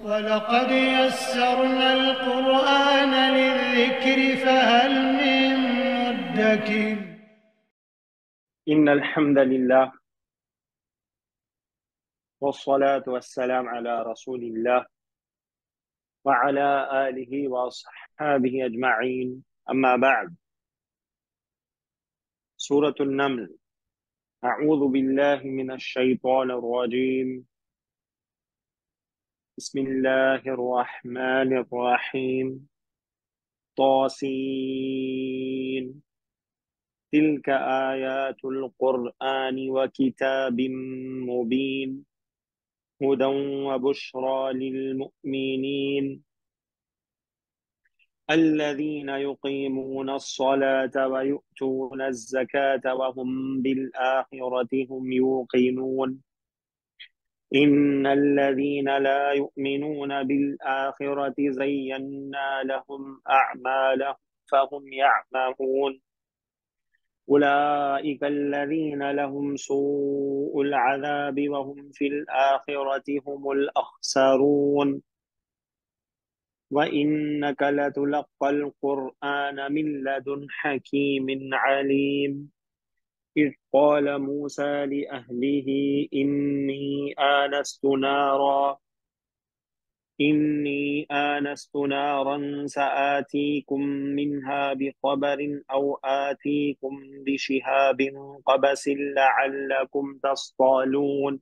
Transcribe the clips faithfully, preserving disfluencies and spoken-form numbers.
وَلَقَدْ يَسَّرْنَا الْقُرْآنَ لِلذِّكْرِ فَهَلْ مِن مُّدَّكِرٍ إن الحمد لله والصلاة والسلام على رسول الله وعلى آله وأصحابه أجمعين أما بعد. سورة النمل. أعوذ بالله من الشيطان الرجيم. بسم الله الرحمن الرحيم. طاسين. تلك آيات القرآن وكتاب مبين هدى وبشرى للمؤمنين الذين يقيمون الصلاة ويؤتون الزكاة وهم بالآخرة هم يوقنون إن الذين لا يؤمنون بالآخرة زينا لهم أعمالهم فهم يعمهون أولئك الذين لهم سوء العذاب وهم في الآخرة هم الأخسرون وإنك لتلقى القرآن من لدن حكيم عليم إذ قال موسى لأهله إني آنست نارا إني آنست نارا سآتيكم منها بخبر أو آتيكم بشهاب قبس لعلكم تصطلون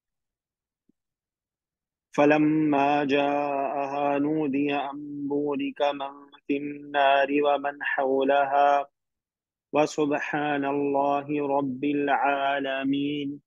فلما جاءها نودي أن بورك من في النار ومن حولها وسبحان الله رب العالمين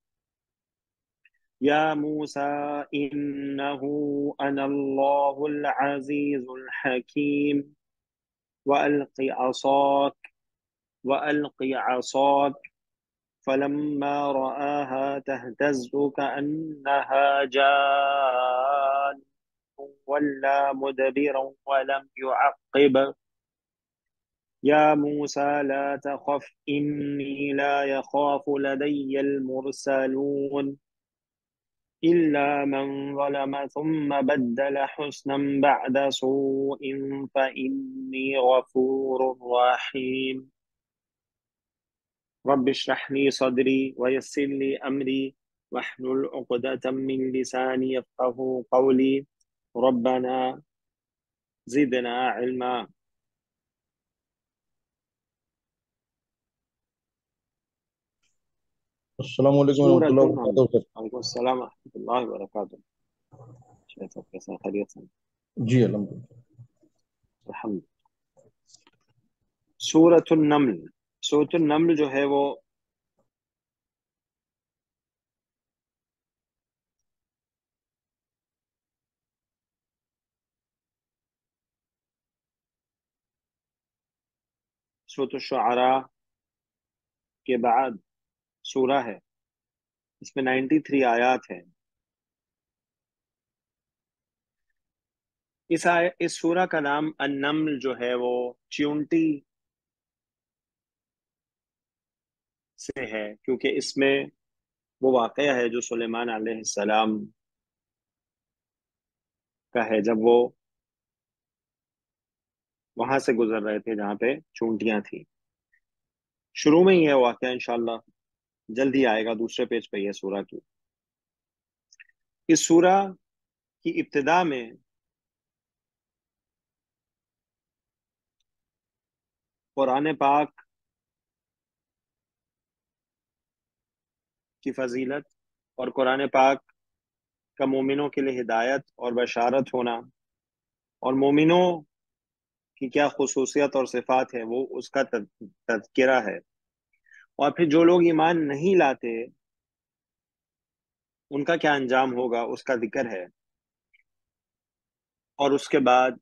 يا موسى إنه أنا الله العزيز الحكيم وألق عصاك وألق عصاك فلما رآها تهتز كأنها جان ولا مدبرا ولم يعقب يا موسى لا تخف إني لا يخاف لدي المرسلون إلا من ظلم ثم بدل حسنا بعد سوء فإني غفور رحيم رب اشرح لي صدري ويسر لي أمري واحلل عقدة من لساني يفقهوا قولي ربنا زدنا علما. السلام علیکم ورحمۃ سورة اللہ النمل. وبرکاتہ سر۔ وعلیکم السلام ورحمۃ اللہ وبرکاتہ. شاید سب کیسا خیریت سے؟ جی الحمد للہ۔ الحمد. سورة النمل. سورة النمل جو ہے وہ سورة الشعراء کے بعد سورہ ہے. اس میں نائنٹی تھری آیات ہیں. اس آیت اس سورہ کا نام النمل جو ہے وہ چیونٹی سے ہے، کیونکہ اس میں وہ واقعہ ہے جو سلیمان علیہ السلام کا ہے، جب وہ وہاں سے گزر رہے تھے جہاں پہ چونٹیاں تھیں. شروع میں ہی ہے واقعہ، انشاءاللہ جلدی آئے گا. دوسرے پیج پہ یہ سورہ کی. اس سورہ کی ابتدا میں قرآن پاک کی فضیلت اور قرآن پاک کا مومنوں کے لیے ہدایت اور بشارت ہونا اور مومنوں کی کیا خصوصیت اور صفات ہے وہ اس کا تذکرہ ہے، اور پھر جو لوگ ایمان نہیں لاتے ان کا کیا انجام ہوگا اس کا ذکر ہے. اور اس کے بعد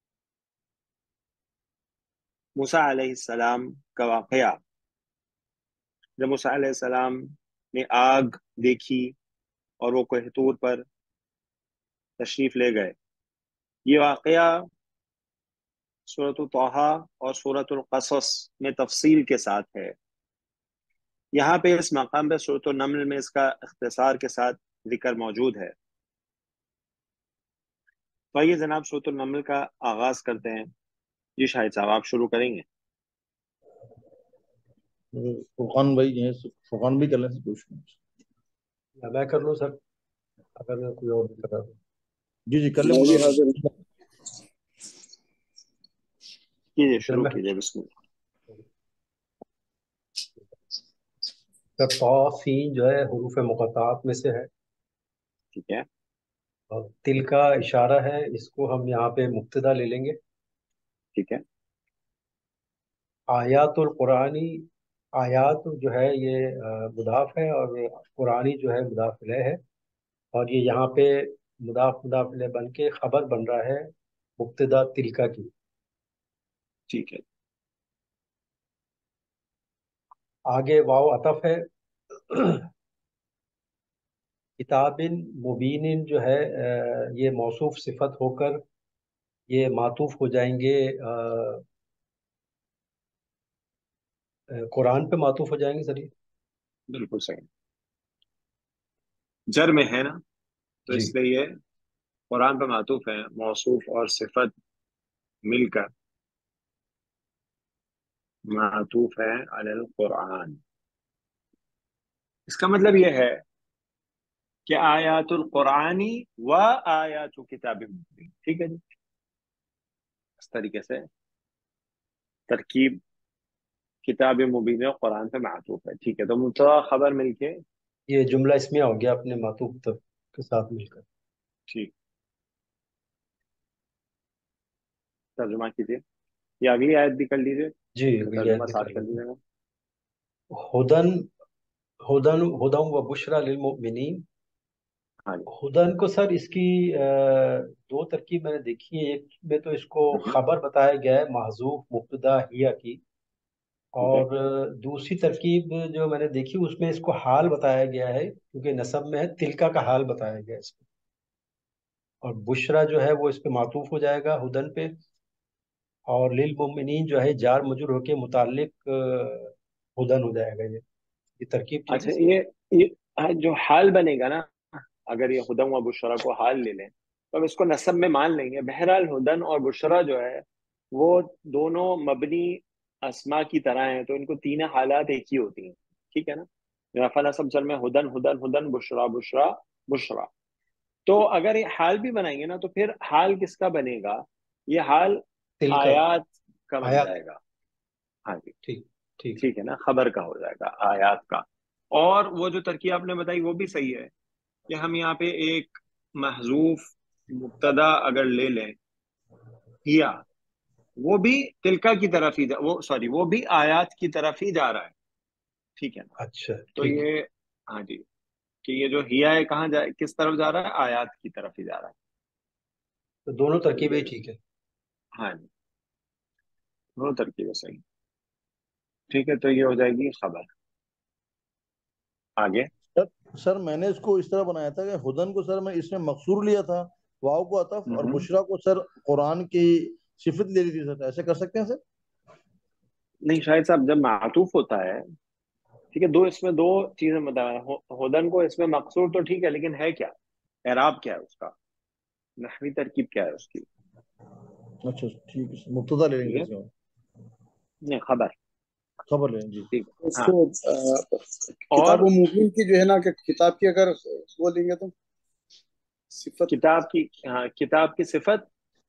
موسیٰ علیہ السلام کا واقعہ، جب موسیٰ علیہ السلام نے آگ دیکھی اور وہ کوہ طور پر تشریف لے گئے. یہ واقعہ سورۃ طٰہٰ اور سورۃ القصص میں تفصیل کے ساتھ ہے. یہاں پہ اس مقام پہ سورۃ النمل میں اس کا اختصار کے ساتھ ذکر موجود ہے. تو آئیے جناب سورۃ النمل کا آغاز کرتے ہیں. جی شاہد صاحب آپ شروع کریں گے. فرقان بھائی ہیں، فرقان بھی کر لیں سے پوچھ یا میں کر لوں سر اگر کوئی اور بھی کر رہا ہو. جی جی کر لیں میں بھی مولانا. حاضر ہوں. کیجیے پھر شروع میں کیجیے بسم اللہ. سر طا سین جو ہے حروف مقطعات میں سے ہے، ٹھیک ہے اور تل کا اشارہ ہے، اس کو ہم یہاں پہ مبتدا لے لیں گے. ٹھیک ہے آیات القرآنی، آیات جو ہے یہ آ، مضاف ہے، اور قرآنی جو ہے مضاف الیہ ہے، اور یہ یہاں پہ مضاف مضاف الیہ بن کے خبر بن رہا ہے مبتدا تلکا کی. ٹھیک ہے آگے واو عطف ہے. کتاب مبین جو ہے آ، یہ موصوف صفت ہو کر یہ معطوف ہو جائیں گے، آ، آ، قرآن پہ معطوف ہو جائیں گے سر یہ. بالکل صحیح. جر میں ہے نا، تو جی اس لیے یہ قرآن پہ معطوف ہے. موصوف اور صفت مل کر معطوف ہے علی القرآن. اس کا مطلب یہ ہے کہ آیات القرآنی و آیات کتاب مبین. ٹھیک ہے جی، اس طریقے سے ترکیب کتاب مبین اور قرآن پہ معطوف ہے. ٹھیک ہے، تو مبتدا خبر مل کے یہ جملہ اسمیہ ہو گیا اپنے معطوف تک کے ساتھ مل کر. ٹھیک ترجمہ کیجیے، یا اگلی آیت بھی کر لیجیے، جی پھر اگلی آیت ترجمہ بھی کر ساتھ کر لیتے ہیں. لیجیے گا. ہدن ہدن ہدم و بشرا للمؤمنین. ہاں جی. ہدن کو سر اس کی آ، دو ترکیب میں نے دیکھی ہے. ایک میں تو اس کو ہوں، خبر بتایا گیا ہے محذوف مبتدا ہیا کی، ٹھیک ہے اور آ، دوسری ترکیب جو میں نے دیکھی اس میں اس کو حال بتایا گیا ہے، کیونکہ نسب میں ہے تلکا کا حال بتایا گیا ہے اس کو. اور بشرا جو ہے وہ اس پہ معطوف ہو جائے گا ہدن پہ، اور للمؤمنین جو ہے جار مجرور ہو کے متعلق آ، ہدن ہو جائے گا. یہ یہ ترکیب ٹھیک ہے اچھا، سر؟ یہ یہ جو حال بنے گا نا، اگر یہ ہدن و بشرا کو حال لے لیں تو اب اس کو نسب میں مان لیں گے. بہرحال ہدن اور بشرا جو ہے وہ دونوں مبنی اسما کی طرح ہیں، تو ان کو تین حالات ایک ہی ہوتی ہیں. ٹھیک ہے نا، رفع نصب جر میں ہدن ہدن ہدن، بشرا بشرا بشرا. تو اگر یہ حال بھی بنائیں گے نا تو پھر حال کس کا بنے گا؟ یہ حال تلکا آیات کا بن آیات. جائے گا. ہاں جی، ٹھیک ٹھیک ہے. ٹھیک ہے نا، خبر کا ہو جائے گا آیات کا. اور وہ جو ترکیب آپ نے بتائی وہ بھی صحیح ہے کہ ہم یہاں پہ ایک محذوف مبتدا اگر لے لیں ہیا، وہ بھی تلکا کی طرف ہی جا وہ سوری وہ بھی آیات کی طرف ہی جا رہا ہے. ٹھیک ہے نا، اچھا تو ٹھیک ہے. یہ ہاں جی، کہ یہ جو ہیا ہے کہاں جائے، کس طرف جا رہا ہے؟ آیات کی طرف ہی جا رہا ہے. تو دونوں تو ترکیبیں یہ ٹھیک ہے. ہاں جی، دونوں ترکیبیں صحیح. ٹھیک ہے، تو یہ ہو جائے گی خبر. آگے سر سر میں نے اس کو اس طرح بنایا تھا کہ ہدن کو سر میں اس میں مقصور لیا تھا، واو کو عطف، اور ہوں، بشرا کو سر قرآن کی صفت لے لی تھی. سر ایسے کر سکتے ہیں سر؟ نہیں شاہد صاحب، جب معطوف ہوتا ہے ٹھیک ہے، دو اس میں دو چیزیں بتا رہا ہوں. ہدن کو اس میں مقصور تو ٹھیک ہے، لیکن ہے کیا؟ اعراب کیا ہے اس کا؟ نحوی ترکیب کیا ہے اس کی؟ اچھا ٹھیک ہے سر، مبتدا لے لیں ٹھیک گے ہے، اس میں، نہیں خبر. خبر لیں جی. ٹھیک ہے اس ہاں. کو آ، اور کتاب و مبین کی جو ہے نا کہ کتاب کی اگر وہ لیں گے تو صفت کتاب کی، ہاں کتاب کی صفت،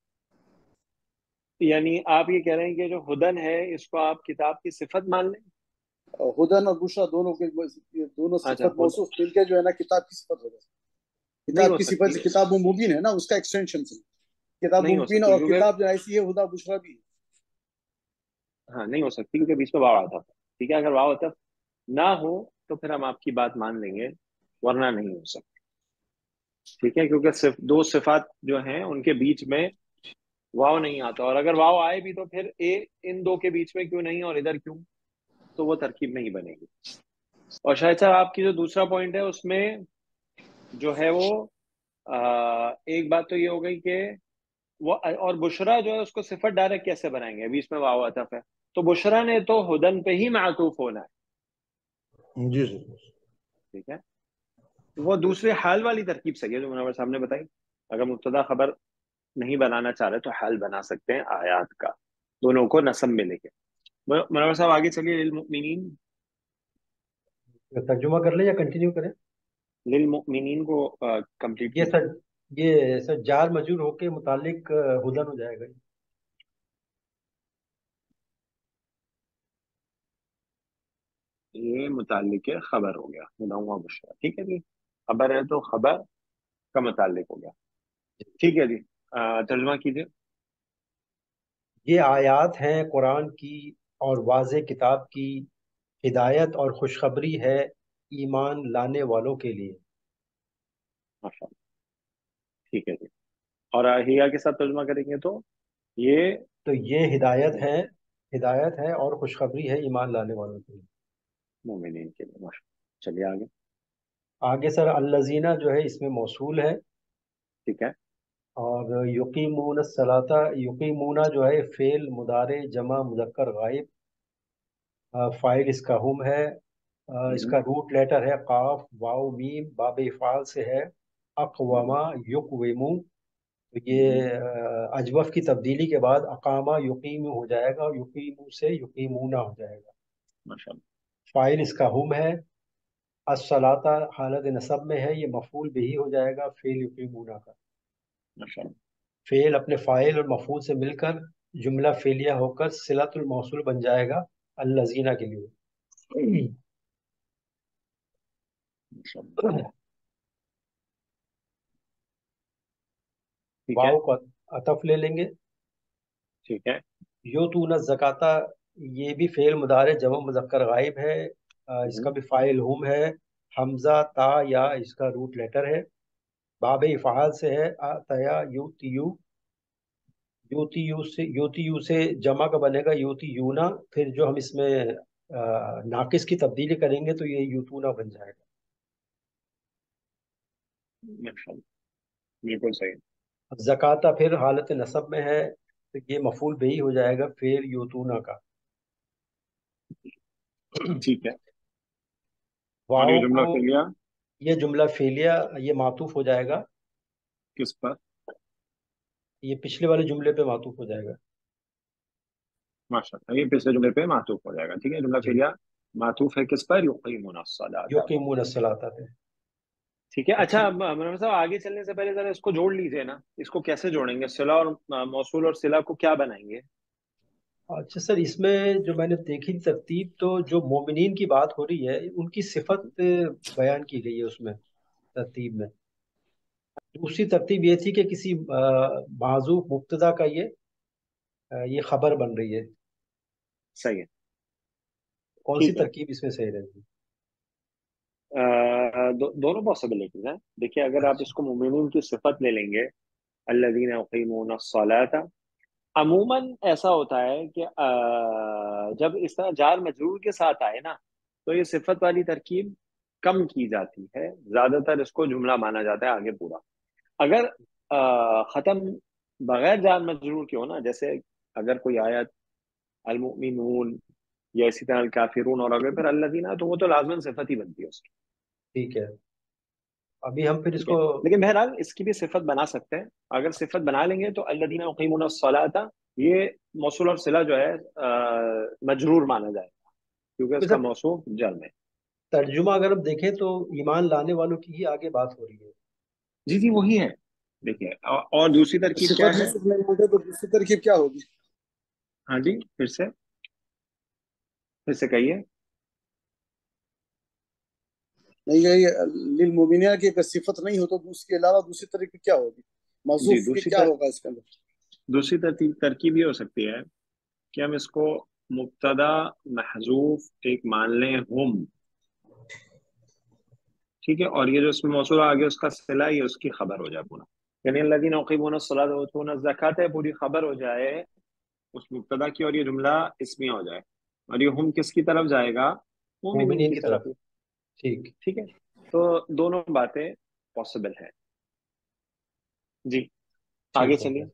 یعنی آپ یہ کہہ رہے ہیں کہ جو ہدن ہے اس کو آپ کتاب کی صفت مان لیں. ہدن اور بشرا دونوں کے یہ دونوں اچھا، صفت خود موصوف مل کے جو ہے نا کتاب کی صفت ہو جائے. نہیں کتاب ہو کی سکتی، صفت سے کتاب و مبین ہے نا، اس کا ایکسٹینشن سے کتاب و نہیں ہو مبین، سکتی اور کیونکہ کتاب جو ایسی ہے ہدا بشرا بھی ہے. ہاں نہیں ہو سکتی کیونکہ بیچ میں واو آتا ہے. ٹھیک ہے، اگر واو آتا نہ ہو تو پھر ہم آپ کی بات مان لیں گے، ورنہ نہیں ہو سکتی. ٹھیک ہے، کیونکہ صرف دو صفات جو ہیں ان کے بیچ میں واو نہیں آتا، اور اگر واو آئے بھی تو پھر اے ان دو کے بیچ میں کیوں نہیں اور ادھر کیوں، تو وہ ترکیب نہیں بنے گی. اور شاید صاحب آپ کی جو دوسرا پوائنٹ ہے اس میں جو ہے وہ آ, ایک بات تو یہ ہو گئی کہ وہ اور بشرا جو ہے اس کو صفت ڈائریکٹ کیسے بنائیں گے؟ ابھی اس میں واو عطف ہے، تو بشرا نے تو ہدن پہ ہی معطوف ہونا ہے. جی سر. ٹھیک ہے، وہ دوسرے حال والی ترکیب صحیح ہے جو منور صاحب نے بتائی. اگر مبتدا خبر نہیں بنانا چاہ رہے تو حال بنا سکتے ہیں آیات کا، دونوں کو نصب میں لے کے۔ منور صاحب آگے چلیے، للمؤمنین، ترجمہ کر لیں یا کنٹینیو کریں؟ للمؤمنین کو کمپلیٹ یہ کیجیے۔ سر یہ سر جار مجرور ہو کے متعلق آ، ہدن ہو جائے گا۔ یہ متعلق خبر ہو گیا، ہداں بشرا، ٹھیک ہے جی، خبر ہے تو خبر کا متعلق ہو گیا، ٹھیک ہے جی۔ آ، ترجمہ کیجیے۔ یہ آیات ہیں قرآن کی اور واضح کتاب کی، ہدایت اور خوشخبری ہے ایمان لانے والوں کے لیے۔ ماشاء اللہ، ٹھیک ہے جی۔ اور ہیا کے ساتھ ترجمہ کریں گے تو یہ تو یہ ہدایت ہے ہدایت ہے اور خوشخبری ہے ایمان لانے والوں کے لیے۔ مومنین کے لیے، ماشاء اللہ، چلیے آگے۔ آگے سر الذین جو ہے اس میں موصول ہے، ٹھیک ہے۔ اور یقیمون الصلاۃ، یقیمون جو ہے فعل مضارع جمع مذکر غائب، آ، فاعل اس کا ہم ہے، آ، اس ہم، کا روٹ لیٹر ہے قاف واو میم، باب افعال سے ہے، ہم، اقوامہ یقویمو، تو یہ ہم، آ، اجوف کی تبدیلی کے بعد اقامہ یقیم ہو جائے گا، اور یقیمو سے یقیمونہ ہو جائے گا۔ ماشاء اللہ، فاعل اس کا ہم ہے، الصلاۃ حالت نصب میں ہے، یہ مفعول بھی ہو جائے گا فعل یقیمونہ کا۔ ماشاء اللہ، فعل اپنے فاعل اور مفعول سے مل کر جملہ فعلیہ ہو کر صلۃ الموصول بن جائے گا الذین کے لیے۔ ماشاء اللہ، ٹھیک ہے، واؤ کا عطف لے لیں گے۔ ٹھیک ہے۔ یوتون الزکاۃ، یہ بھی فعل مضارع جمع مذکر غائب ہے، آ، اس کا ہم، بھی فاعل ہم ہے، حمزہ تا یا اس کا روٹ لیٹر ہے، باب افعال سے ہے، آتیا یوتیو، یوتیو سے یوتیو سے جمع کا بنے گا یوتیونا، پھر جو ہم اس میں آ، ناقص کی تبدیلی کریں گے تو یہ یوتونا بن جائے گا۔ ماشاء اللہ، بالکل صحیح، زکاتہ پھر حالت نصب میں ہے، تو یہ مفعول بھی ہو جائے گا پھر یوتونا کا۔ ٹھیک ہے۔ اور واؤ یہ جملہ کو، پھر لیا یہ جملہ فعلیہ یہ معطوف ہو جائے گا، کس پر؟ یہ پچھلے والے جملے پہ معطوف ہو جائے گا۔ ماشاء اللہ، یہ پچھلے جملے پہ معطوف ہو جائے گا، ٹھیک ہے، جملہ جی، پھر لیا معطوف ہے کس پر؟ یقیمون الصلاۃ پر، یقیمون الصلاۃ پہ۔ ٹھیک ہے۔ اچھا اچھا اب منور صاحب آگے چلنے سے پہلے ذرا اس کو جوڑ لیجیے نا، اس کو کیسے جوڑیں گے؟ صلہ اور آ، موصول اور صلہ کو کیا بنائیں گے؟ اچھا سر، اس میں جو میں نے دیکھی ترتیب، تو جو مومنین کی بات ہو رہی ہے ان کی صفت بیان کی گئی ہے اس میں ترتیب میں۔ دوسری ترتیب یہ تھی کہ کسی آ، معذوف مبتدا کا یہ آ، یہ خبر بن رہی ہے، صحیح ہے، کون سی ٹھیک ہے۔ ترکیب اس میں صحیح رہے گی؟ آ، دو, دونوں پاسبلٹیز ہیں، دیکھیے اگر آپ اچھا، اس کو مومنین کی صفت لے لیں گے، الذین یقیمون الصلاۃ، عموماً ایسا ہوتا ہے کہ آ، جب اس طرح جار مجرور کے ساتھ آئے نا تو یہ صفت والی ترکیب کم کی جاتی ہے، زیادہ تر اس کو جملہ مانا جاتا ہے آگے پورا۔ اگر آ، ختم بغیر جار مجرور کے ہو نا، جیسے اگر کوئی آیت المؤمنون یا اسی طرح الکافرون اور اگر پھر الذین، تو وہ تو لازماً صفت ہی بنتی ہے اس کی، ٹھیک ہے، ابھی ہم پھر اس ٹھیک ہے۔ کو، لیکن بہرحال اس کی بھی صفت بنا سکتے ہیں، اگر صفت بنا لیں گے تو الذین یقیمون الصلاۃ، یہ موصول اور صلہ جو ہے آ، مجرور مانا جائے گا کیونکہ اس کا سر موصوف جر میں۔ ترجمہ اگر ہم دیکھیں تو ایمان لانے والوں کی ہی آگے بات ہو رہی ہے۔ جی جی وہی ہے، دیکھیے اور اور دوسری ترکیب کیا صفت ہے؟ موصوف نہیں ہوتے تو دوسری ترکیب کیا ہوگی؟ ہاں جی، پھر سے پھر سے کہیے۔ نہیں یہ للمومنین کی اگر صفت نہیں ہو تو اس کے علاوہ دوسری ترکیب کیا ہوگی؟ جی موصوف کے دوسری کیا تر... ہوگا اس کے اندر؟ دوسری ترتیب ترکیب یہ ہو سکتی ہے کہ ہم اس کو مبتدا محذوف ایک مان لیں ہم، ٹھیک ہے، اور یہ جو اس میں موصول آگے اس کا صلہ یہ اس کی خبر ہو جائے پورا، یعنی الذین یقیمون الصلاۃ ویؤتون الزکاۃ پوری خبر ہو جائے اس مبتدا کی، اور یہ جملہ اسمیہ ہو جائے، اور یہ ہم کس کی طرف جائے گا؟ مومنین مومنین کی کی طرف، طرف، ٹھیک، ٹھیک ہے۔ تو دونوں باتیں پاسبل ہیں جی، آگے ٹھیک ہو چلیے۔ گیا۔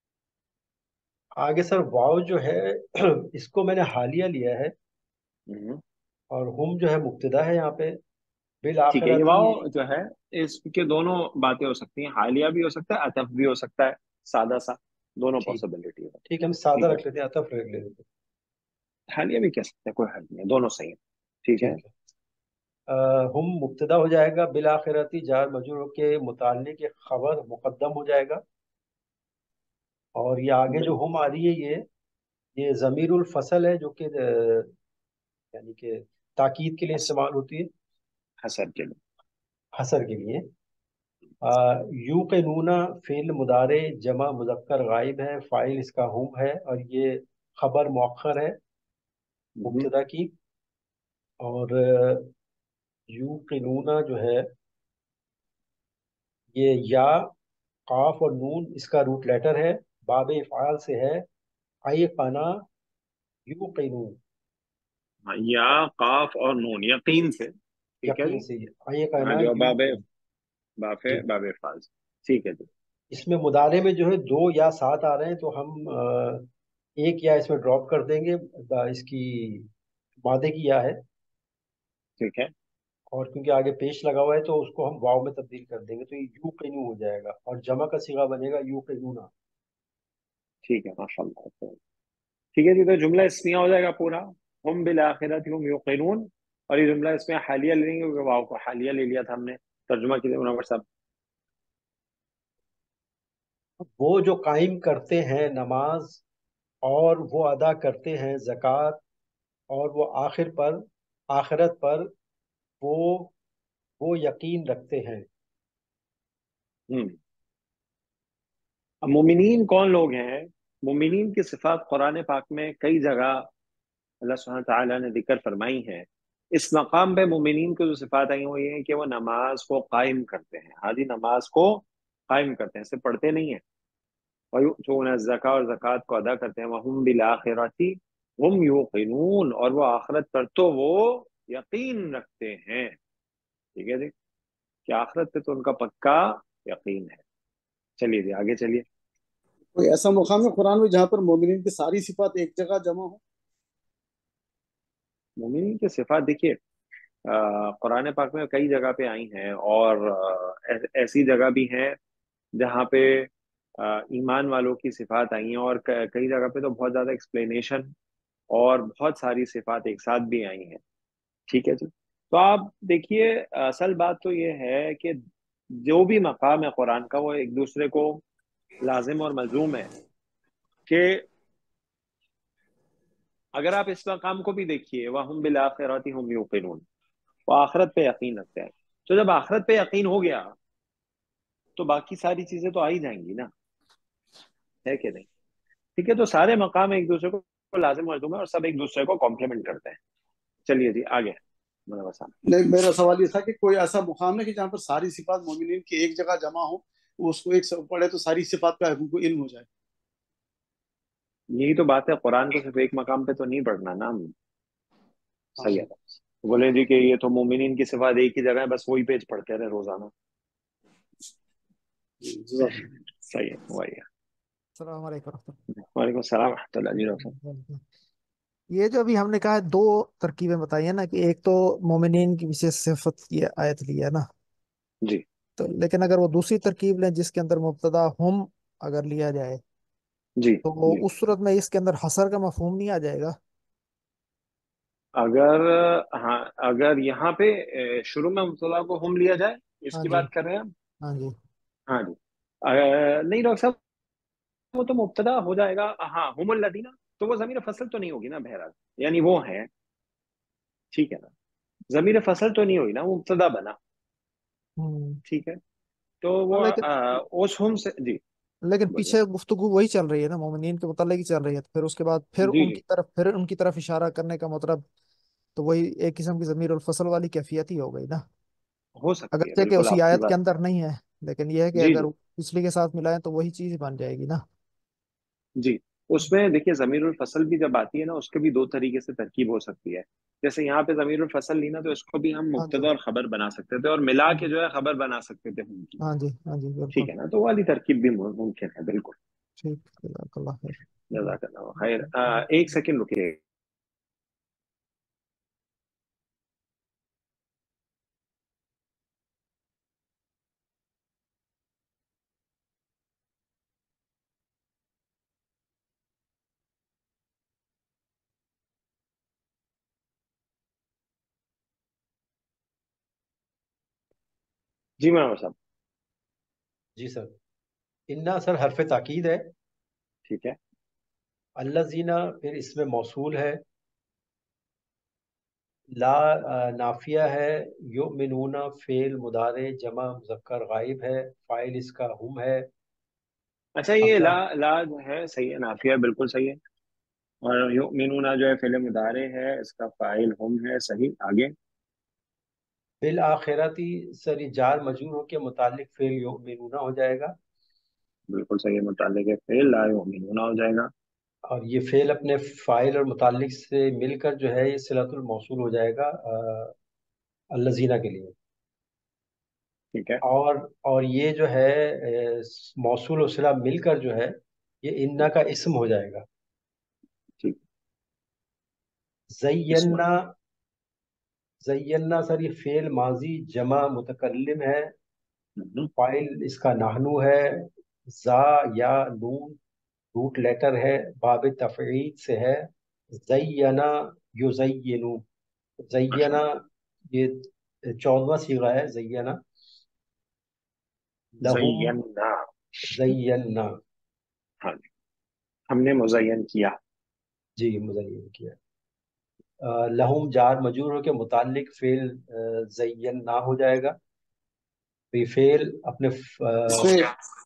آگے سر واؤ جو ہے اس کو میں نے حالیہ لیا ہے، ہوں، اور ہم جو ہے مبتدا ہے یہاں پہ، ٹھیک ہے، یہ بالآخرتی، واؤ جو ہے اس کے دونوں باتیں ہو سکتی ہیں، حالیہ بھی ہو سکتا ہے، عطف بھی ہو سکتا ہے، سادہ سا، دونوں ٹھیک پاسبلٹی ہے. ٹھیک ہے، ہم سادہ ٹھیک ہے، رکھ لیتے ہیں، عطف رکھ لیتے ہیں. حالیہ بھی کہہ سکتے ہیں، کوئی حل نہیں ہے، دونوں صحیح ہیں. ٹھیک ہے. ٹھیک ہے. آ، ہم مبتدا ہو جائے گا، بالآخرتی جار مجرور کے متعلق ایک خبر مقدم ہو جائے گا. اور یہ آگے جو ہم آ رہی ہے، یہ یہ ضمیر الفصل ہے، جو کہ آ، یعنی کہ تاکید کے لیے استعمال ہوتی ہے، حسب کے لیے. حصر کے لیے. آ، یو کے نونا فعل مضارع جمع مذکر غائب ہے، فاعل اس کا ہم ہے، اور یہ خبر مؤخر ہے ہوں. مبتدا کی. اور آ، یو کے نونا جو ہے یہ یا قاف اور نون اس کا روٹ لیٹر ہے، باب افعال سے ہے، آئی قنا یو قینون. ہاں، یا قاف اور نون، یقین سے. ٹھیک ہے یقین جی. سے آئی ہاں قنا جی، اور یو باب قینون. باف جی، باب فاز. ٹھیک ہے جی. اس میں مضارع میں جو ہے دو یا سات آ رہے ہیں، تو ہم آ، ایک یا اس میں ڈراپ کر دیں گے، دا- اس کی مادے کی یا ہے. ٹھیک ہے. اور کیونکہ آگے پیش لگا ہوا ہے تو اس کو ہم واو میں تبدیل کر دیں گے، تو یہ یو قینو ہو جائے گا، اور جمع کا صیغہ بنے گا یو قینونا. ٹھیک ہے، ماشاء اللہ. ٹھیک ہے جی، تو جملہ اسمیہ ہو جائے گا پورا، ہم بالآخرت ہم یوقنون. اور یہ جملہ اس میں حالیہ لے لیں گے کیونکہ واو کو حالیہ لے لیا تھا ہم نے. ترجمہ کیجیے منور صاحب. وہ جو قائم کرتے ہیں نماز، اور وہ ادا کرتے ہیں زکوٰۃ، اور وہ آخر پر آخرت پر وہ وہ یقین رکھتے ہیں. ہوں. اب مومنین کون لوگ ہیں؟ مومنین کی صفات قرآن پاک میں کئی جگہ اللہ سبحانہ تعالیٰ نے ذکر فرمائی ہے. اس مقام پہ مومنین کو جو صفات آئی ہیں وہ یہ ہیں کہ وہ نماز کو قائم کرتے ہیں. ہاں جی، نماز کو قائم کرتے ہیں، اسے پڑھتے نہیں ہیں. وَيُؤْتُونَ الزَّكَاةَ، اور زکوٰۃ کو ادا کرتے ہیں. وَهُمْ بِالْآخِرَةِ هُمْ يُوقِنُونَ، اور وہ آخرت پر تو وہ یقین رکھتے ہیں. ٹھیک ہے جی، کہ آخرت پہ تو ان کا پکا یقین ہے. چلیے جی، آگے چلیے. کوئی ایسا مقام ہے قرآن میں جہاں پر مومنین کی ساری صفات ایک جگہ جمع ہو؟ مومنین کی صفات دیکھیے، آ، قرآن پاک میں کئی جگہ پہ آئی ہیں، اور آ، ایس- ایسی جگہ بھی ہیں جہاں پہ آ، ایمان والوں کی صفات آئی ہیں، اور ک- کئی جگہ پہ تو بہت زیادہ ایکسپلینیشن اور بہت ساری صفات ایک ساتھ بھی آئی ہیں. ٹھیک ہے جی. تو آپ دیکھیے، اصل بات تو یہ ہے کہ جو بھی مقام ہے قرآن کا وہ ایک دوسرے کو لازم اور ملزوم ہے. کہ اگر آپ اس مقام کو بھی دیکھیے، وَهُمْ بِالْآخِرَةِ هُمْ يُوقِنُونَ، وہ آخرت پہ یقین رکھتے ہیں. تو جب آخرت پہ یقین ہو گیا تو باقی ساری چیزیں تو آ ہی جائیں گی نا، ہے کہ نہیں؟ ٹھیک ہے، تو سارے مقام ایک دوسرے کو لازم ملزوم ہے، اور سب ایک دوسرے کو کمپلیمنٹ کرتے ہیں. چلیے جی، آگے. منور صاحب. نہیں، میرا سوال یہ تھا کہ کوئی ایسا مقام ہے کہ جہاں پر ساری صفات مومنین کی ایک جگہ جمع ہو، وہ اس کو ایک سب پڑھے تو ساری صفات کا حکم کو علم ہو جائے. یہی تو بات ہے، قرآن کو صرف ایک مقام پہ تو نہیں پڑھنا نا ہم. ہاں صحیح جی. ہے. بولیں جی کہ یہ تو مومنین کی صفات ایک ہی جگہ ہے، بس وہی پیج پڑھتے رہے روزانہ. جزاک اللہ. صحیح ہے، وہی ہے. السلام علیکم ورحمۃ وعلیکم السلام ورحمۃ اللہ جی. ڈاکٹر صاحب. اللہ. یہ جو ابھی ہم نے کہا ہے دو ترکیبیں بتائی ہیں نا، کہ ایک تو مومنین کی وشیش صفت کی آیت لی ہے نا، جی تو لیکن اگر وہ دوسری ترکیب لیں جس کے اندر مبتدا ہم اگر لیا جائے، جی تو وہ جی. اس صورت میں اس کے اندر حصر کا مفہوم نہیں آ جائے گا؟ اگر ہاں، اگر یہاں پہ اے، شروع میں مبتدا کو ہم لیا جائے، اس ہاں کی جی. بات کر رہے ہیں ہم. ہاں جی. ہاں جی. اے، نہیں ڈاکٹر صاحب، وہ تو مبتدا ہو جائے گا. ہاں، ہم الذین، تو وہ ضمیر فصل تو نہیں ہوگی نا بہرحال، یعنی وہ ہیں. ٹھیک ہے نا، ضمیر فصل تو نہیں ہوئی نا، وہ مبتدا بنا. ہوں. ٹھیک ہے. تو ہاں، وہ لیکن آ، اس ہم سے جی. لیکن بولیے. پیچھے گفتگو وہی چل رہی ہے نا، مومنین کے متعلق ہی چل رہی ہے، تو پھر اس کے بعد پھر جی ان جی، کی طرف پھر ان کی طرف اشارہ کرنے کا مطلب تو وہی ایک قسم کی ضمیر الفصل والی کیفیت ہی ہو گئی نا، ہو سکتی ہے، اگرچہ کہ بالکل اسی آپ کی آیت کے بات. اندر نہیں ہے، لیکن یہ ہے کہ جی اگر جی پچھلی کے ساتھ ملائیں تو وہی چیز بن جائے گی نا. جی. اس میں دیکھیے ضمیر الفصل بھی جب آتی ہے نا، اس کے بھی دو طریقے سے ترکیب ہو سکتی ہے. جیسے یہاں پہ ضمیر الفصل لی نا، تو اس کو بھی ہم ہاں جی. مبتدا اور خبر بنا سکتے تھے، اور ملا ہاں کے جی. جو ہے خبر بنا سکتے تھے ہم کی. ہاں جی. ہاں جی بالکل. ٹھیک ہے نا، تو وہ والی ترکیب بھی ممکن ہے، بالکل. ٹھیک. جزاک اللہ خیر. جزاک اللہ خیر. آ، ایک سیکنڈ رکیے. جی مولانا صاحب. جی سر. انا سر حرف تاکید ہے. ٹھیک ہے. الذین پھر اس میں موصول ہے. لا آ، نافیہ ہے. یؤمنون فعل مضارع جمع مذکر غائب ہے. فاعل اس کا ہم ہے. اچھا یہ اگلا لا لا جو ہے صحیح ہے، نافیہ بالکل صحیح ہے. اور یؤمنون جو ہے فعل مضارع ہے، اس کا فاعل ہم ہے. صحیح. آگے. بالآخرتی سر یہ جار مجرور ہو کے متعلق فعل یؤمنون ہو جائے گا. بالکل صحیح ہے، متعلق فعل لا یؤمنون ہو جائے گا. اور یہ فعل اپنے فاعل اور متعلق سے مل کر جو ہے یہ صلۃ الموصول ہو جائے گا آ، الذین کے لیے. ٹھیک ہے. اور اور یہ جو ہے اے، موصول و صلہ مل کر جو ہے یہ انا کا اسم ہو جائے گا. ٹھیک. اسم. زینا. زینا سر یہ فعل ماضی جمع متکلم ہے. ہوں. فاعل اس کا نحنو ہے. زا یا نون روٹ لیٹر ہے. باب تفعیل سے ہے. زینا یزینو. ماشاء زینا اللہ. یہ چودواں صیغہ ہے زینا. لہم. زینا. زینا. ہاں جی، ہم نے مزین کیا. جی مزین کیا. آ، لہم جار مجرور ہو کے متعلق فعل آ، زینا ہو جائے گا. تو یہ فعل اپنے ف- آ، اس میں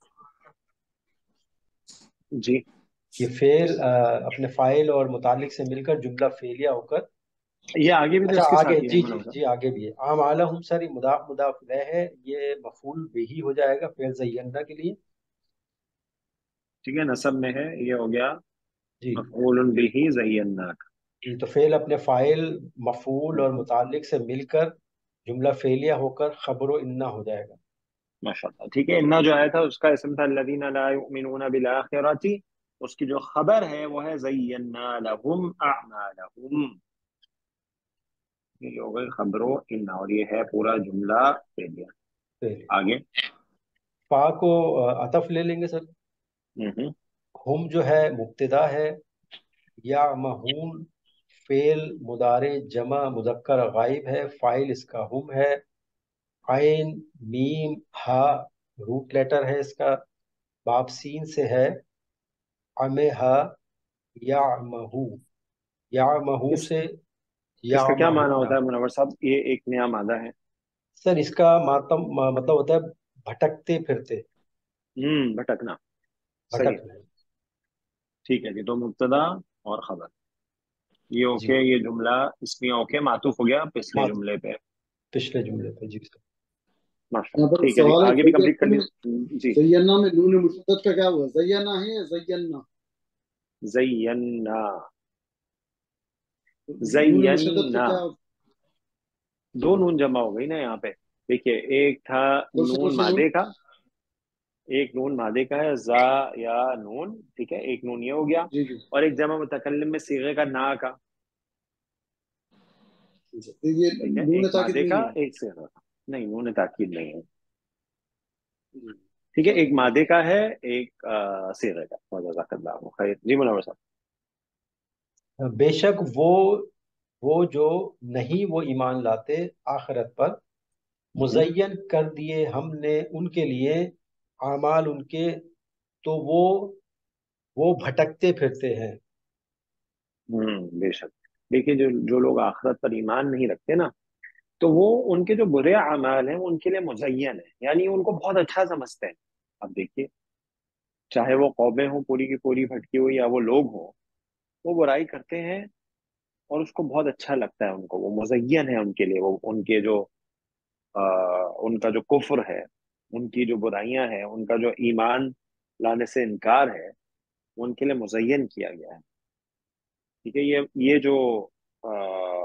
جی. یہ فعل آ، اپنے فاعل اور متعلق سے مل کر جملہ فعلیہ ہو کر. یہ آگے بھی تو اچھا اس کے آگے ساتھ ہی ہے جی جی مولانا صاحب. جی آگے بھی ہے. اعمالہم سر یہ مضاف مضاف الیہ ہے. یہ مفعول بہی ہو جائے گا فعل زینا کے لیے. ٹھیک ہے، نصب میں ہے، یہ ہو گیا جی مفعول به زینا. جی. تو فعل اپنے فاعل مفعول اور متعلق سے مل کر جملہ فعلیہ ہو کر خبر و انا ہو جائے گا. ماشاء اللہ. ٹھیک ہے، انا جو آیا تھا اس کا اسم تھا الذین لا یؤمنون بالآخرۃ. اس کی جو خبر ہے وہ ہے زینا لہم اعمالہم. یہ ہو گئی خبر و انا، اور یہ ہے پورا جملہ فعلیہ. فعل. آگے. فا کو آ، عطف لے لیں گے سر. ہوں. ہم جو ہے مبتدا ہے. یا مہون فعل مضارع جمع مذکر غائب ہے. فاعل اس کا ہم ہے. عین میم ہا روٹ لیٹر ہے اس کا. باب سین سے ہے. عمہا یا مہو. یا مہو اس سے اس یا کا کیا معنی مہونا. ہوتا ہے منور صاحب؟ یہ ایک نیا مادہ ہے. سر اس کا ماتم مطلب ہوتا ہے بھٹکتے پھرتے. ہوں بھٹکنا. صحیح. بھٹکنا. ٹھیک ہے جی. تو مبتدا اور خبر یہ جی اوکے، یہ جملہ اس میں اوکے معطوف ہو گیا پچھلے مات جملے پہ. پچھلے جملے پہ. جی سر. ماشاء یہاں اللہ. پر ٹھیک ہے جی، سوال ہے آگے بھی کمپلیٹ کر زینا میں لیجیے جی. زینا میں نون مشدد کا کیا ہوا؟ زینا ہے یا زینا؟ زینا. نون مشدد کا زینا. کیا؟ دو نون جمع ہو گئی نا یہاں پہ. دیکھیے ایک تھا کون سے کون نون سے نون؟ مادے کا، ایک نون مادے کا ہے زا یا نون. ٹھیک ہے، ایک نون یہ ہو گیا. جی جی. اور ایک جمع متکلم میں صیغے کا نا کا. یہ ٹھیک ہے، نون ایک تاکید مادے کا نہیں ہے. ایک صیغہ کا. نہیں، نون تاکید نہیں ہے. جی. ٹھیک ہے، ایک مادے کا ہے ایک آ، صیغے کا. بہت جزاک اللہ خیر. جی منور صاحب. بے شک وہ وہ جو نہیں وہ ایمان لاتے آخرت پر. ہوں. مزین کر دیے ہم نے ان کے لیے اعمال ان کے. تو وہ وہ بھٹکتے پھرتے ہیں. ہوں، بے شک. دیکھیے جو جو لوگ آخرت پر ایمان نہیں رکھتے نا، تو وہ ان کے جو برے اعمال ہیں وہ ان کے لیے مزین ہے، یعنی ان کو بہت اچھا سمجھتے ہیں. اب دیکھیے چاہے وہ قومیں ہوں پوری کی پوری بھٹکی ہوئی، یا وہ لوگ ہوں، وہ برائی کرتے ہیں اور اس کو بہت اچھا لگتا ہے ان کو. وہ مزین ہے ان کے لیے. وہ ان کے جو آ، ان کا جو کفر ہے، ان کی جو برائیاں ہیں، ان کا جو ایمان لانے سے انکار ہے، وہ ان کے لیے مزین کیا گیا ہے. ٹھیک ہے. یہ یہ جو آ،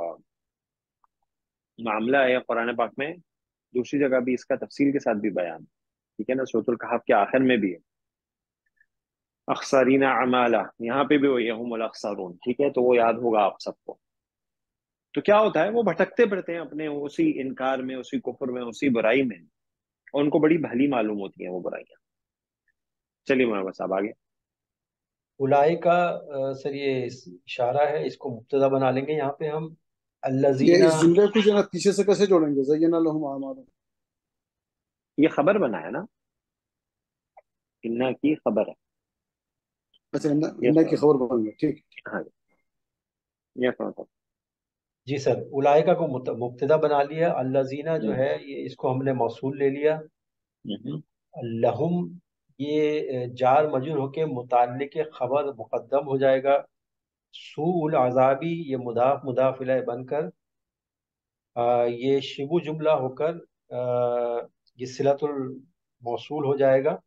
معاملہ ہے قرآن پاک میں دوسری جگہ بھی اس کا تفصیل کے ساتھ بھی بیان ہے. ٹھیک ہے نا، سورۃ الکہف کے آخر میں بھی ہے اخسرین اعمالا. یہاں پہ بھی وہی ہم الاخسرون. ٹھیک ہے، تو وہ یاد ہوگا آپ سب کو. تو کیا ہوتا ہے، وہ بھٹکتے پڑتے ہیں اپنے اسی انکار میں، اسی کفر میں، اسی برائی میں، اور ان کو بڑی بھلی معلوم ہوتی ہیں وہ برائیاں. چلیے مولانا صاحب آگے. اولائے کا آ، سر یہ اس- اشارہ ہے. اس کو مبتدا بنا لیں گے یہاں پہ ہم. یہ الذین. اس جملے کو جو ہے نا پیچھے سے کیسے جوڑیں گے؟ زینا لہم اعمالہم. یہ خبر بنا ہے نا، انا کی خبر ہے، اچھا، یہ اللہ کی خبر، خبر بن گیا، ٹھیک. ہاں جی، یہ خبر. جی سر، اولائکا کو مت- مبتدا بنا لیا، الذین جو ہے یہ اس کو ہم نے موصول لے لیا، لہم یہ اے، جار مجرور ہو کے متعلق خبر مقدم ہو جائے گا، سوء العذابی یہ مضاف مضاف الیہ بن کر آ، یہ شبو جملہ ہو کر آ، یہ صلت الموصول ہو جائے گا،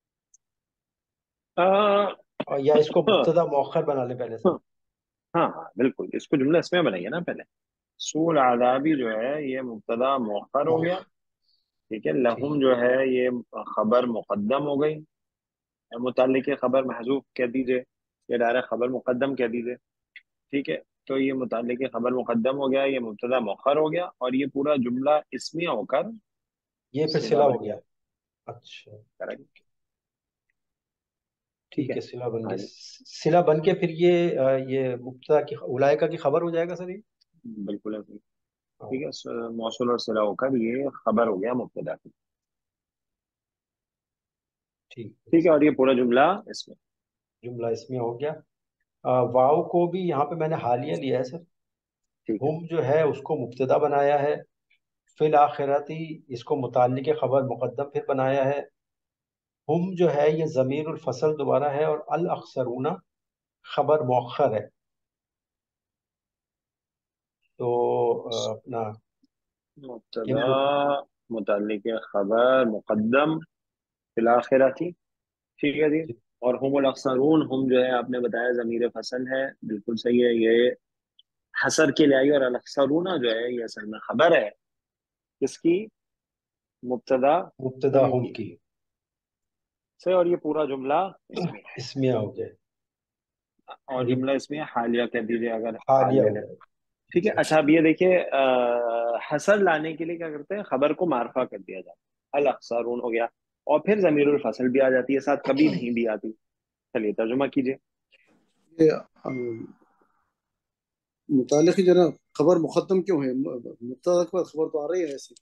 ہاں اور یا اس کو مبتدا مؤخر بنا لیں پہلے سر. ہاں ہاں بالکل، اس کو جملہ اس میں بنائیے نا پہلے. سوء العذابی جو ہے یہ مبتدا مؤخر ہو گیا، مؤخر، ٹھیک ہے. ٹھیک. لہم جو ہے یہ خبر مقدم ہو گئی، متعلق خبر محذوف کہہ دیجئے یا ڈائریکٹ خبر مقدم کہہ دیجئے، ٹھیک ہے. تو یہ متعلق خبر مقدم ہو گیا، یہ مبتدا مؤخر ہو گیا، اور یہ پورا جملہ اسمیہ ہو کر یہ پھر صلہ صلہ بن ہو گیا. گیا. اچھا، کریکٹ. ٹھیک ٹھیک ٹھیک ہے. ہے، صلہ بن ہاں گیا. جی، صلہ بن کے پھر یہ آ، یہ مبتدا کی اولائکا کی خبر ہو جائے گا سر یہ. بالکل ایسے ہی. ہاں، ٹھیک ہے، س- موصول اور صلہ ہو کر یہ خبر ہو گیا مبتدا کی. ٹھیک ہے ٹھیک ہے، سر، اور یہ پورا جملہ اس میں. جملہ اس میں ہو گیا. آ، واو کو بھی یہاں پہ میں نے حالیہ لیا ہے سر. ٹھیک ہے. ہم جو ہے اس کو مبتدا بنایا ہے، فی الآخرتی اس کو متعلق خبر مقدم پھر بنایا ہے، ہم جو ہے یہ ضمیر الفصل دوبارہ ہے، اور الاخسرون خبر مؤخر ہے. تو آ، اپنا یہ مبتدا جو متعلق خبر مقدم فی الآخرہ تھی. ٹھیک ہے جی. اور ہم الاکثرون، ہم جو ہے آپ نے بتایا ضمیر فصل ہے، بالکل صحیح ہے. یہ حسر کے لیے آئی، اور الاکثرون جو ہے یہ اصل میں خبر ہے کس کی؟ مبتدا مبتدا ہم ہم کی. کی سے اور یہ پورا جملہ اس میں ہے. اس میں ہو گئے، اور اور یہ جملہ اس میں حالیہ کہہ دیجیے اگر حال حالیہ لے ہو لیں. گئے. جی ٹھیک ہے. سر. اچھا، اب یہ دیکھیے آ، حسر لانے کے لیے کیا کرتے ہیں، خبر کو معرفہ کر دیا جاتا ہے، الاخسارون ہو گیا، اور پھر ضمیر الفصل بھی آ جاتی ہے ساتھ، کبھی نہیں بھی آتی. چلیے ترجمہ کیجیے. یہ آم، متعلق جو ہے نا خبر مقدم کیوں ہے؟ مبتدا کے بعد خبر تو آ رہی ہے ایسے.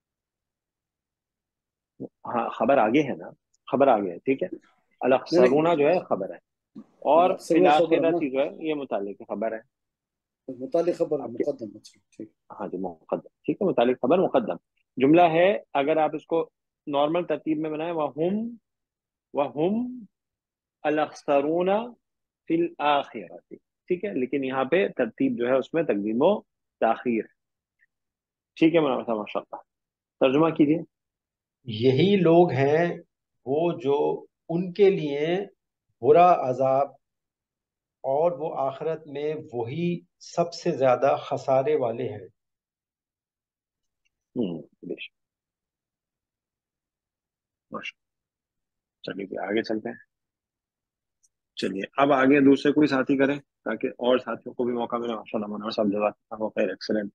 ہاں خبر آگے ہے نا، خبر آگے ہے، ٹھیک ہے. نہیں الاخسرون جو ہے خبر ہے، اور نہیں، فی سرور خبر ہے نا، الآخرتی جو ہے یہ متعلق خبر ہے. متعلق خبر آپ کے، مقدم. اچھا ٹھیک. ہاں جی مقدم، ٹھیک ہے، متعلق خبر مقدم جملہ ہے. اگر آپ اس کو نارمل ترتیب میں بنائیں، وَهُمْ وَهُمْ الاخسرون فی الآخرتی، ٹھیک ہے. لیکن یہاں پہ ترتیب جو ہے اس میں تقدیم و تاخیر ہے. ٹھیک ہے مولانا صاحب، ماشاء اللہ. ترجمہ کیجیے. یہی لوگ ہیں وہ جو ان کے لیے برا عذاب، اور وہ آخرت میں وہی سب سے زیادہ خسارے والے ہیں. ہوں بے شک، ماشاء اللہ. چلیے جی، آگے چلتے ہیں. چلیے اب آگے دوسرے کوئی ساتھی کریں تاکہ اور ساتھیوں کو بھی موقع ملے. ماشاء اللہ منور صاحب، جزاک اللہ خیر، ایکسلنٹ.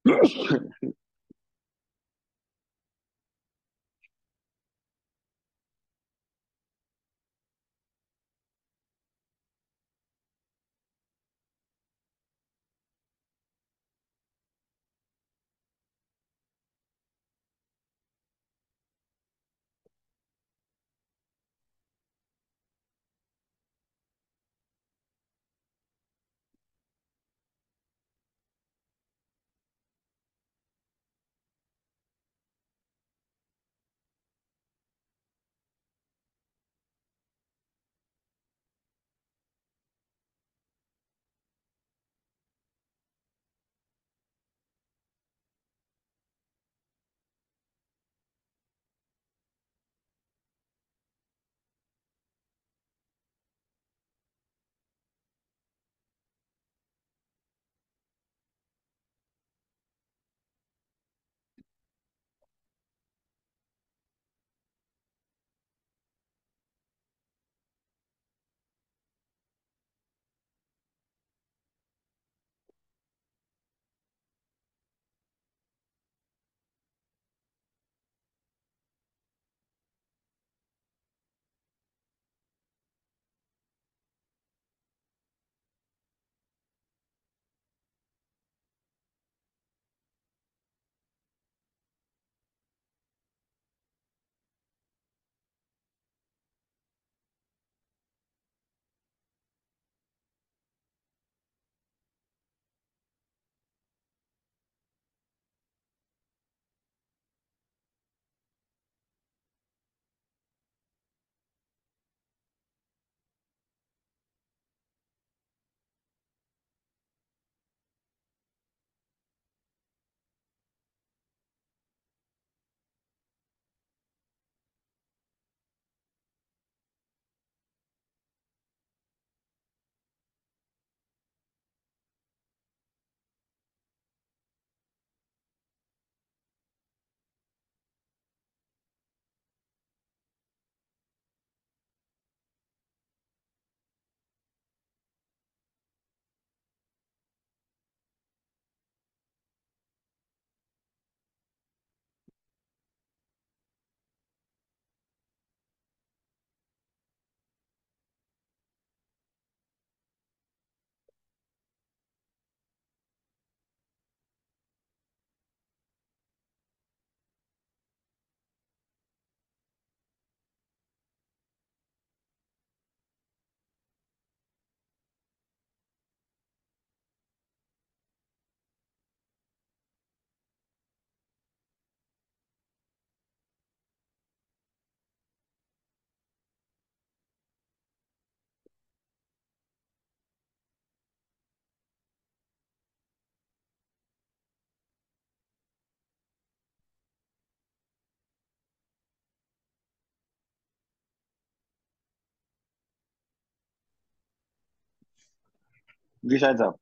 जी शायद साहब।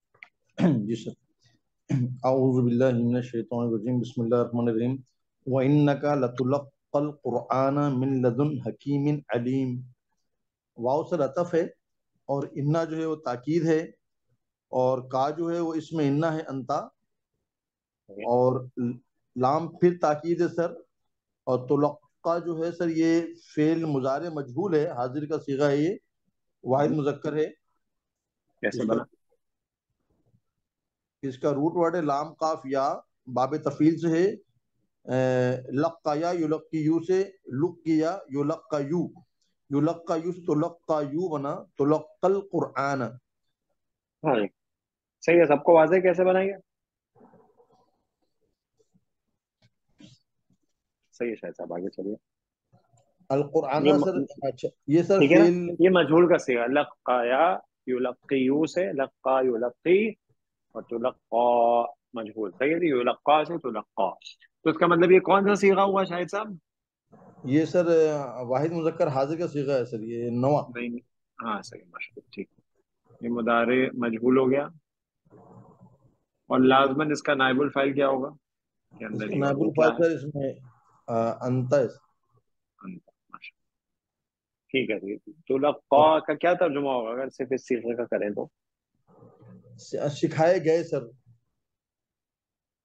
जी सर। अऊज़ु बिल्लाहि मिनश शैतानिर रजीम, बिस्मिल्लाहिर रहमानिर रहीम। व इन्नका लतुलक्कल कुरआना मिन लदुन हकीमिन अलीम। वाव सर अतफ है, और इन्ना जो है वो ताकीद है, और का जो है वो इसमें इन्ना है अंता, ओके। और लाम फिर ताकीद है सर। और तुलक्का जो है सर ये फेल मुजारे मजहूल है, हाजिर का सीगा है, ये वाहिद हम्म, मुजक्कर है। कैसे इसका बना? इसका रूट वर्ड है लाम काफ या, बाब तफील से है। लक्का या युलक्की यू से, लुक किया युलक्का यू, युलक्का यू से तुलक्का यू बना, तुलक्कल कुरआन। हाँ जी, सही है। सबको वाज़ेह कैसे बनाएंगे? सही है शायद साहब, आगे चलिए। अल ये कुरआना सर। म- अच्छा, ये सर ठीक है ना? फेल। ये मजहूल का सीगा, लक्काया युलक्की से लक्का युलक्की, और तुलक्का मजहूल। सही है जी, युलक्का से तुलक्का। तो इसका मतलब ये कौन सा सीगा हुआ शाहिद साहब? ये सर वाहिद मुजक्कर हाजिर का सीगा है सर, ये नवा। नहीं नहीं। हाँ सही, मशहूर, ठीक। ये मुदारे मजहूल हो गया। और लाजमन इसका नाइबुल फाइल क्या होगा के अंदर इसका ही, और वो नाइबुल क्या फाइल है? सर इसमें अ, अंता है। अंत। माशा, ठीक है ठीक है। तुलक्का का क्या तर्जुमा होगा अगर सिर्फ इस सीगे का करें तो? सिखाए गए सर।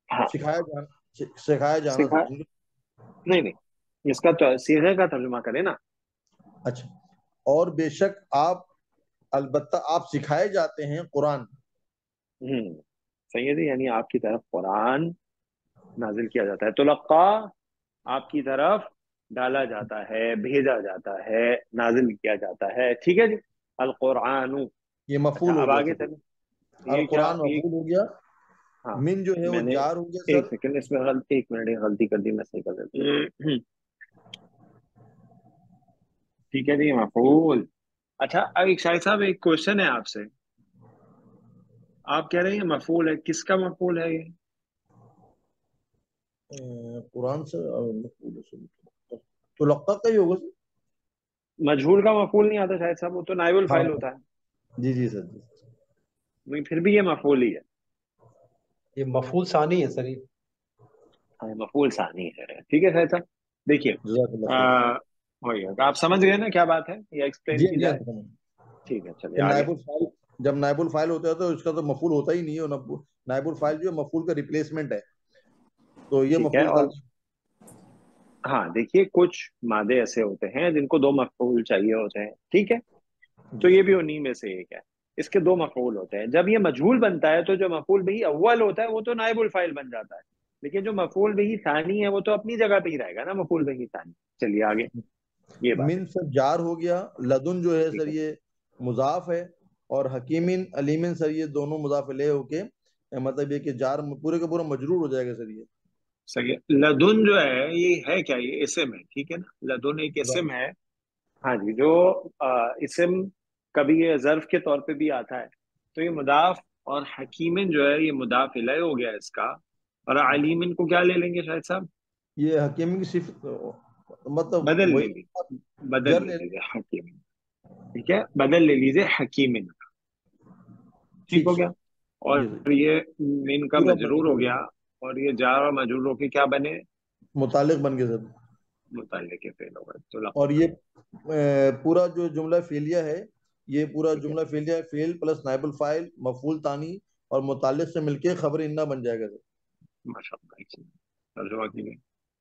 हाँ सिखाया जाना, सि- सिखाया जाना सिखा, समझो। नहीं नहीं, इसका तो सीधे का तर्जुमा करें ना। अच्छा, और बेशक आप, अलबत्ता आप सिखाए जाते हैं कुरान। हम्म सही है जी, यानी आपकी तरफ कुरान नाजिल किया जाता है, तुलक्का आपकी तरफ डाला जाता है, भेजा जाता है, नाजिल किया जाता है, ठीक है जी। अल कुरान। ये अच्छा मफूल हो अब गया आगे सर, चले। अल ये क्या कुरान ये, मफूल हो गया। हाँ मिन जो है वो मैंने, जार हो गया एक सर। सेकंड इसमें गलती, एक मिनट, ये गलती कर दी, मैं सही कर देता हूँ। ठीक है जी, मफूल। अच्छा अब एक शाहिद साहब, एक क्वेश्चन है आपसे। आप कह रहे हैं मफूल है, किसका मफूल है ये? अ, कुरान से अ, मफूल है सर। तो लक्का का ही होगा सर। मजहूल का मफूल नहीं आता शायद साहब, वो तो नाइबुल हाँ, फाइल होता है। जी जी सर जी। नहीं, फिर भी ये मफूल ही है। ये मफूल सानी है सर ये। हाँ मफूल सानी है, ठीक है शायद साहब। देखिए, जज़ाकल्लाह खैर। आ, वही होगा। आप समझ गए ना क्या बात है, या जी एक्सप्लेन की जी हाँ, जाए? समझ। ठीक है चलिए कि आगे। नायबुल फाइल, जब नायबुल फाइल होता है तो इसका तो मफूल होता ही नहीं है, नब- नायबुल फाइल जो है मफूल का रिप्लेसमेंट है, तो ये ठीक है, मफूल और सानी। हाँ देखिए, कुछ मादे ऐसे होते हैं जिनको दो मफूल चाहिए होते हैं, ठीक है। तो जी ये सर। भी उन्हीं में से एक है। इसके दो मफूल होते हैं। जब ये मजहूल बनता है तो जो मफूल बिही अव्वल होता है वो तो नाइबुल फाइल बन जाता है, लेकिन जो मफूल बिही सानी है वो तो अपनी जगह पे ही रहेगा ना, मफूल बिही सानी। चलिए आगे, ये बात है। मिन सर जार हो गया, लदुन जो है ठीक सर है, ये मुजाफ है, और हकीमिन अलीमिन सर ये दोनों मुजाफ इलैह होके, मतलब ये कि जार पूरे का पूरा मजरूर हो जाएगा सर ये। सही है। लदुन जो है ये है क्या, ये इसम है, ठीक है ना, लदुन एक इसम है। हाँ जी, जो आ, इसम कभी ये ज़र्फ के तौर पे भी आता है। तो ये मुदाफ, और हकीमिन जो है ये मुदाफ इलैह हो गया इसका। और अलीमिन को क्या ले लेंगे शायद साहब? ये हकीमी की सिर्फ मतलब बदल ले वही ली, बदल जर ले ले। लीजिए हकीमिन। ठीक है, बदल ले लीजिए हकीमिन। ठीक ठीक हो सर। गया। और जी सर, ये मिन का पूरा मजरूर हो मजरूर गया। और ये जार और मजरूर होके क्या बने? मुतालिक बन गया सर। मुतल्लिक़ के फेल हो गए, तो और लक़्क़ा। ये अ, पूरा जो जुमला फेलिया है, ये पूरा ठीक है, जुमला फेलिया है, फेल प्लस नाइबुल फाइल मफूल तानी और मुतालिक से मिलके खबर इन्ना बन जाएगा सर। माशाअल्लाह, एक सेकंड, तर्जुमा कीजिए।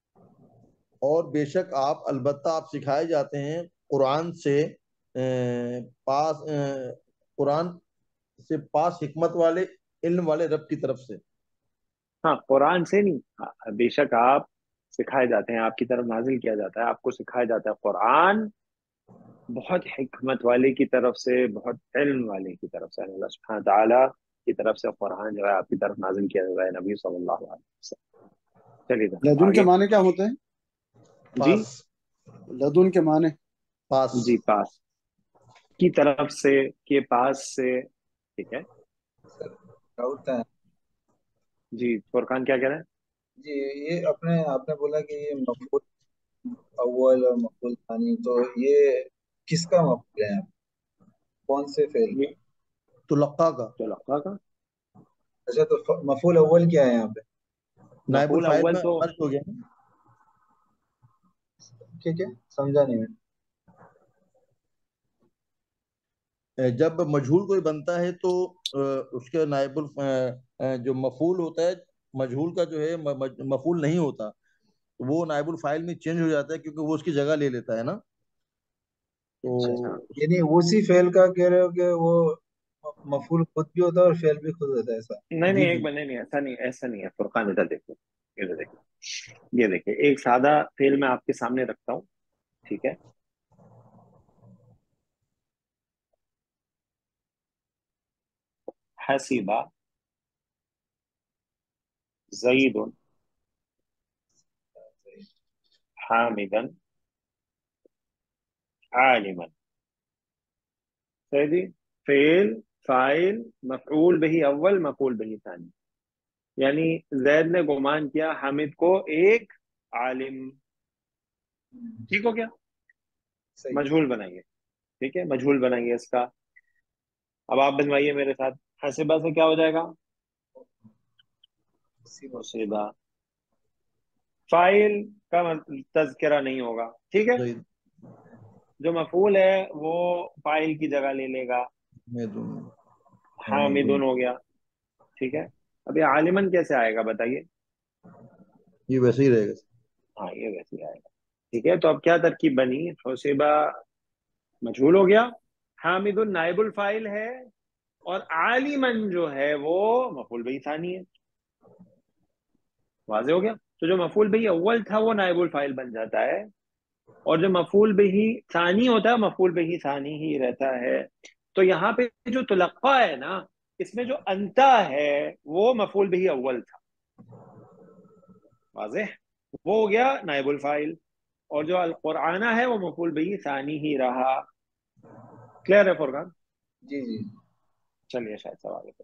और बेशक आप, अलबत्ता आप सिखाए जाते हैं कुरान से, अ, पास अ, कुरान से पास हिकमत वाले, इल्म वाले रब की तरफ से। हाँ कुरान से नहीं, हाँ, बेशक आप सिखाए जाते हैं, आपकी तरफ नाजिल किया जाता है, आपको सिखाया जाता है कुरान बहुत हिकमत वाले की तरफ से, बहुत इल्म वाले की तरफ से, अल्लाह सुब्हानहू व तआला की तरफ से कुरान जो है आपकी तरफ नाजिल किया जाता है, नबी सल्लल्लाहु अलैहि वसल्लम। चलिए जनाब लदुन के आगे। माने क्या होते हैं? जी, पास। लदुन के माने? पास। जी पास, की तरफ से, के पास से, ठीक है। सर डाउट है जी फुरकान क्या कह रहे हैं? जी। ये अपने आपने बोला कि ये मफूल अव्वल और मफूल थानी, तो ये किसका मफूल है? कौन से फेल का? ये तुलक्का का। तो लफ्ज़ का अच्छा, तो फ- मफूल अव्वल क्या है यहाँ पे? नाइबुल मफूल फाइल अव्वल में तो, मर्ज हो गया ना। ठीक है, समझा नहीं मैं। जब मजहूल कोई बनता है तो अ, उसके नाइबुल अ, अ, जो मफूल होता है, मजहूल का जो है म- म- मफूल नहीं होता, वो नाइबुल फाइल में चेंज हो जाता है, क्योंकि वो उसकी जगह ले लेता है ना। अच्छा, तो यानी उसी फेल का कह रहे हो कि वो म- मफूल खुद भी होता है और फेल भी खुद होता है, ऐसा? नहीं नहीं जी एक जी। बार, नहीं नहीं ऐसा नहीं, ऐसा नहीं है फुरकान, इधर देखो, इधर देखो, ये देखिए एक सादा फेल मैं आपके सामने रखता हूँ, ठीक है। हसीबा जईदुन हामिदन आलिमन। सही जी। फेल, फाइल, मफऊल बिही अव्वल, मफऊल बिही थानी। यानी जैद ने गुमान किया हामिद को एक आलिम। हम्म, ठीक हो गया। सही। मजहूल बनाइए, ठीक है, मजहूल बनाइए इसका। अब आप बनवाइए मेरे साथ। हसीबा से क्या हो जाएगा? उसी वक्त। मुसीबा। फाइल का मत- तज़किरा नहीं होगा, ठीक है। सही। जो मफूल है वो फाइल की जगह ले लेगा। मैं दूं। हाँ मैं दूं। हामिदुन हो गया, ठीक है। अब ये आलिमन कैसे आएगा बताइए? یہ ویسے ہی رہے گا. ہاں یہ ویسے ہی آئے گا. ٹھیک ہے، تو اب کیا ترکیب بنی؟ حسیبہ مجھول ہو گیا، حامد نائب الفاعل ہے، اور عالمن جو ہے وہ مفعول بہ ثانی ہے. واضح ہو گیا؟ تو جو مفعول بہ اول تھا وہ نائب الفاعل بن جاتا ہے، اور جو مفعول بہ ثانی ہوتا ہے مفعول بہ ثانی ہی رہتا ہے. تو یہاں پہ جو تلقا ہے نا، اس میں جو انتا ہے وہ مفعول بہ اول تھا. واضح؟ وہ ہو گیا نائب الفاعل، اور جو القرآن ہے وہ مفعول بہ ثانی ہی رہا. کلیئر ہے فرقان؟ جی جی. چلیے شاید سوال ہے.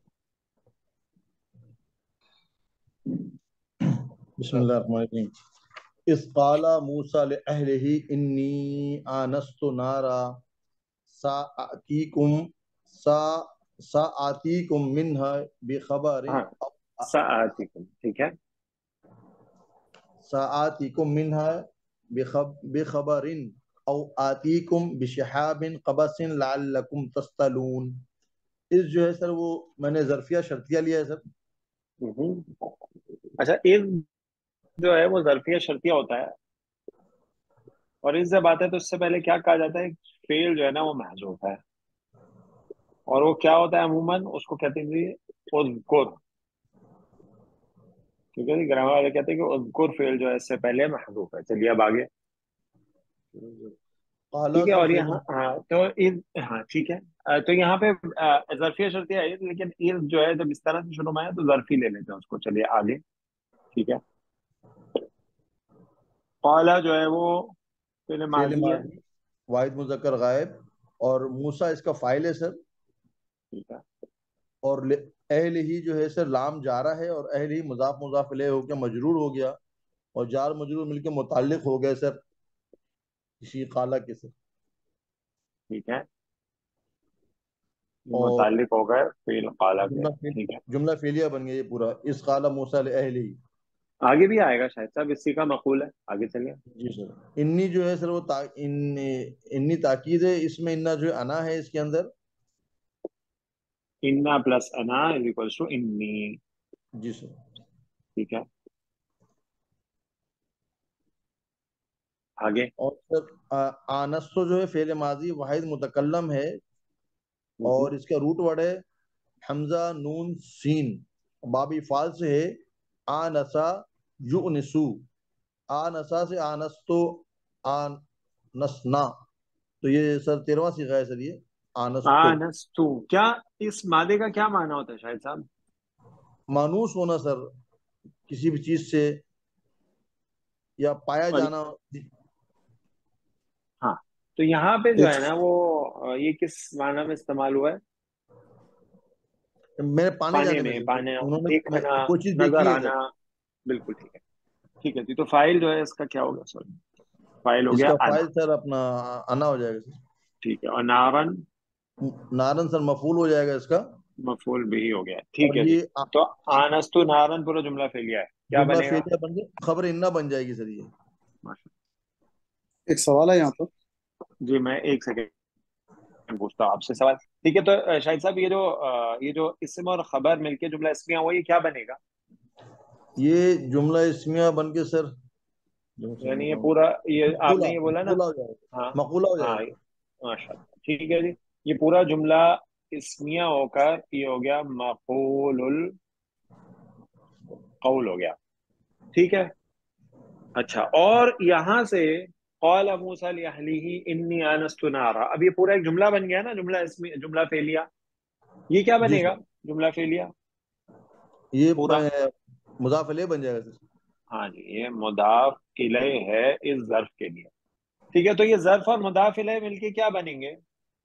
بسم اللہ الرحمن الرحیم. اذ قال موسیٰ لأہلہ انی آنست نارا سآتیکم سا سآتیکم منہا بخبر ہاں سآتیکم، ٹھیک ہے. سآتیکم منہا بخب بخبر او آتیکم بشہاب قبس لعلکم تصطلون. اس جو ہے سر وہ میں نے ظرفیہ شرطیہ لیا ہے سر. ہوں. اچھا، اذ جو ہے وہ ظرفیہ شرطیہ ہوتا ہے، اور اس جب آتا ہے تو اس سے پہلے کیا کہا جاتا ہے؟ فعل جو ہے نا وہ محذوف ہے، اور وہ کیا ہوتا ہے عموماً؟ اس کو کہتے ہیں جی اذکر. ٹھیک ہے جی، گرامر والے کہتے ہیں کہ اذکر فعل جو ہے اس سے پہلے محذوف ہے. چلیے اب آگے. قالا ٹھیک ہے، سر اور فعل. یہاں ہاں تو اذ، ہاں ٹھیک ہے. آ، تو یہاں پہ آ، ظرفیہ شرطیہ ہے، لیکن اذ جو ہے جب اس طرح سے شروع میں ہے تو ظرفی لے لیتے ہیں اس کو. چلیے آگے. ٹھیک ہے، قالا جو ہے وہ فعل فعل ماضی ہے. ماضی واحد مذکر غائب، اور موسیٰ اس کا فاعل ہے سر. ٹھیک ہے، اور اہل ہی جو ہے سر لام جارہ ہے، اور اہل ہی مضاف مضاف الیہ ہو کے مجرور ہو گیا، اور جار مجرور مل کے متعلق ہو گئے سر اسی قالا کے سر. ٹھیک ہے، یہ اور متعلق ہو گئے فعل قالا کے. جملہ فعل- ٹھیک ہے، جملہ فعلیہ بن گیا یہ پورا. اس قالا موسیٰ لأہلہ. آگے بھی آئے گا شاید صاحب، اسی کا مقول ہے. آگے چلیے. جی سر. انی جو ہے سر وہ تا... ان... انی تاکید ہے، اس میں انا جو ہے انا ہے اس کے اندر. انا پلس انا از اکول ٹو انی. جی سر. ٹھیک ہے، آگے. اور سر آ- آنستو جو ہے فعل ماضی واحد متکلم ہے، اور اس کا روٹ ورڈ ہے حمزہ نون سین، بابی فال سے ہے. آنسا یؤنسو. آنسا سے آنستو آنسنا. تو یہ سر تیرواں صیغہ ہے سر یہ آنستو. آنستو، کیا اس مادے کا کیا معنی ہوتا ہے شاہد صاحب؟ مانوس ہونا سر کسی بھی چیز سے، یا پایا اور جانا. ہاں، تو یہاں پہ جو ایک ہے نا وہ آ، یہ کس معنی میں استعمال ہوا ہے؟ میں نے پانے پانے جانے میں میں، سر پانے، انہوں نے میں دیکھنا، کوئی چیز نظر دیکھی ہے سر. آنا. بالکل ٹھیک ہے. ٹھیک ہے جی، تو فائل جو ہے اس کا کیا ہوگا؟ سوری، فائل ہو اس گیا کا انا. فائل سر اپنا انا ہو جائے گا سر. ٹھیک ہے، اور نارن نارن سر مفعول ہو جائے گا اس کا. مفعول بھی ہو گیا. اور ٹھیک ہے جی. یہ آ- تو آنستو نارن پورا جملہ فعلیہ ہے، کیا جملہ بنے گا؟ فعلیہ بن گیا، خبر انا بن جائے گی سر یہ. ماشاء ایک سوال ہے یہاں پر. اللہ. جی میں ایک سیکنڈ پوچھتا ہوں آپ سے سوال. ٹھیک ہے، تو آ، شاہد صاحب یہ جو آ، یہ جو اسم اور خبر مل کے جملہ اسمیہ ہوا، یہ کیا بنے گا؟ یہ جملہ اسمیہ بن کے سر یعنی یہ پورا، یہ آپ مقولہ نے یہ بولا نا. مقولہ ہو جائے ہاں گا، مقولہ ہو جائے ہاں، گا سر. ماشاء اللہ. ٹھیک ہے جی، یہ پورا جملہ اسمیہ ہو کر یہ ہو گیا مقول القول ہو گیا. ٹھیک ہے. اچھا، اور یہاں سے قال موسیٰ لأہلہ انی آنست نارا، اب یہ پورا ایک جملہ بن گیا نا، جملہ اسمی، جملہ فعلیہ. یہ کیا جی بنے گا؟ سر. جملہ فعلیہ یہ پورا. مضاف الیہ بن جائے گا سر. ہاں جی، یہ مضاف الیہ ہے اس ظرف کے لیے. ٹھیک ہے، تو یہ ظرف اور مضاف الیہ مل کے کیا بنیں گے؟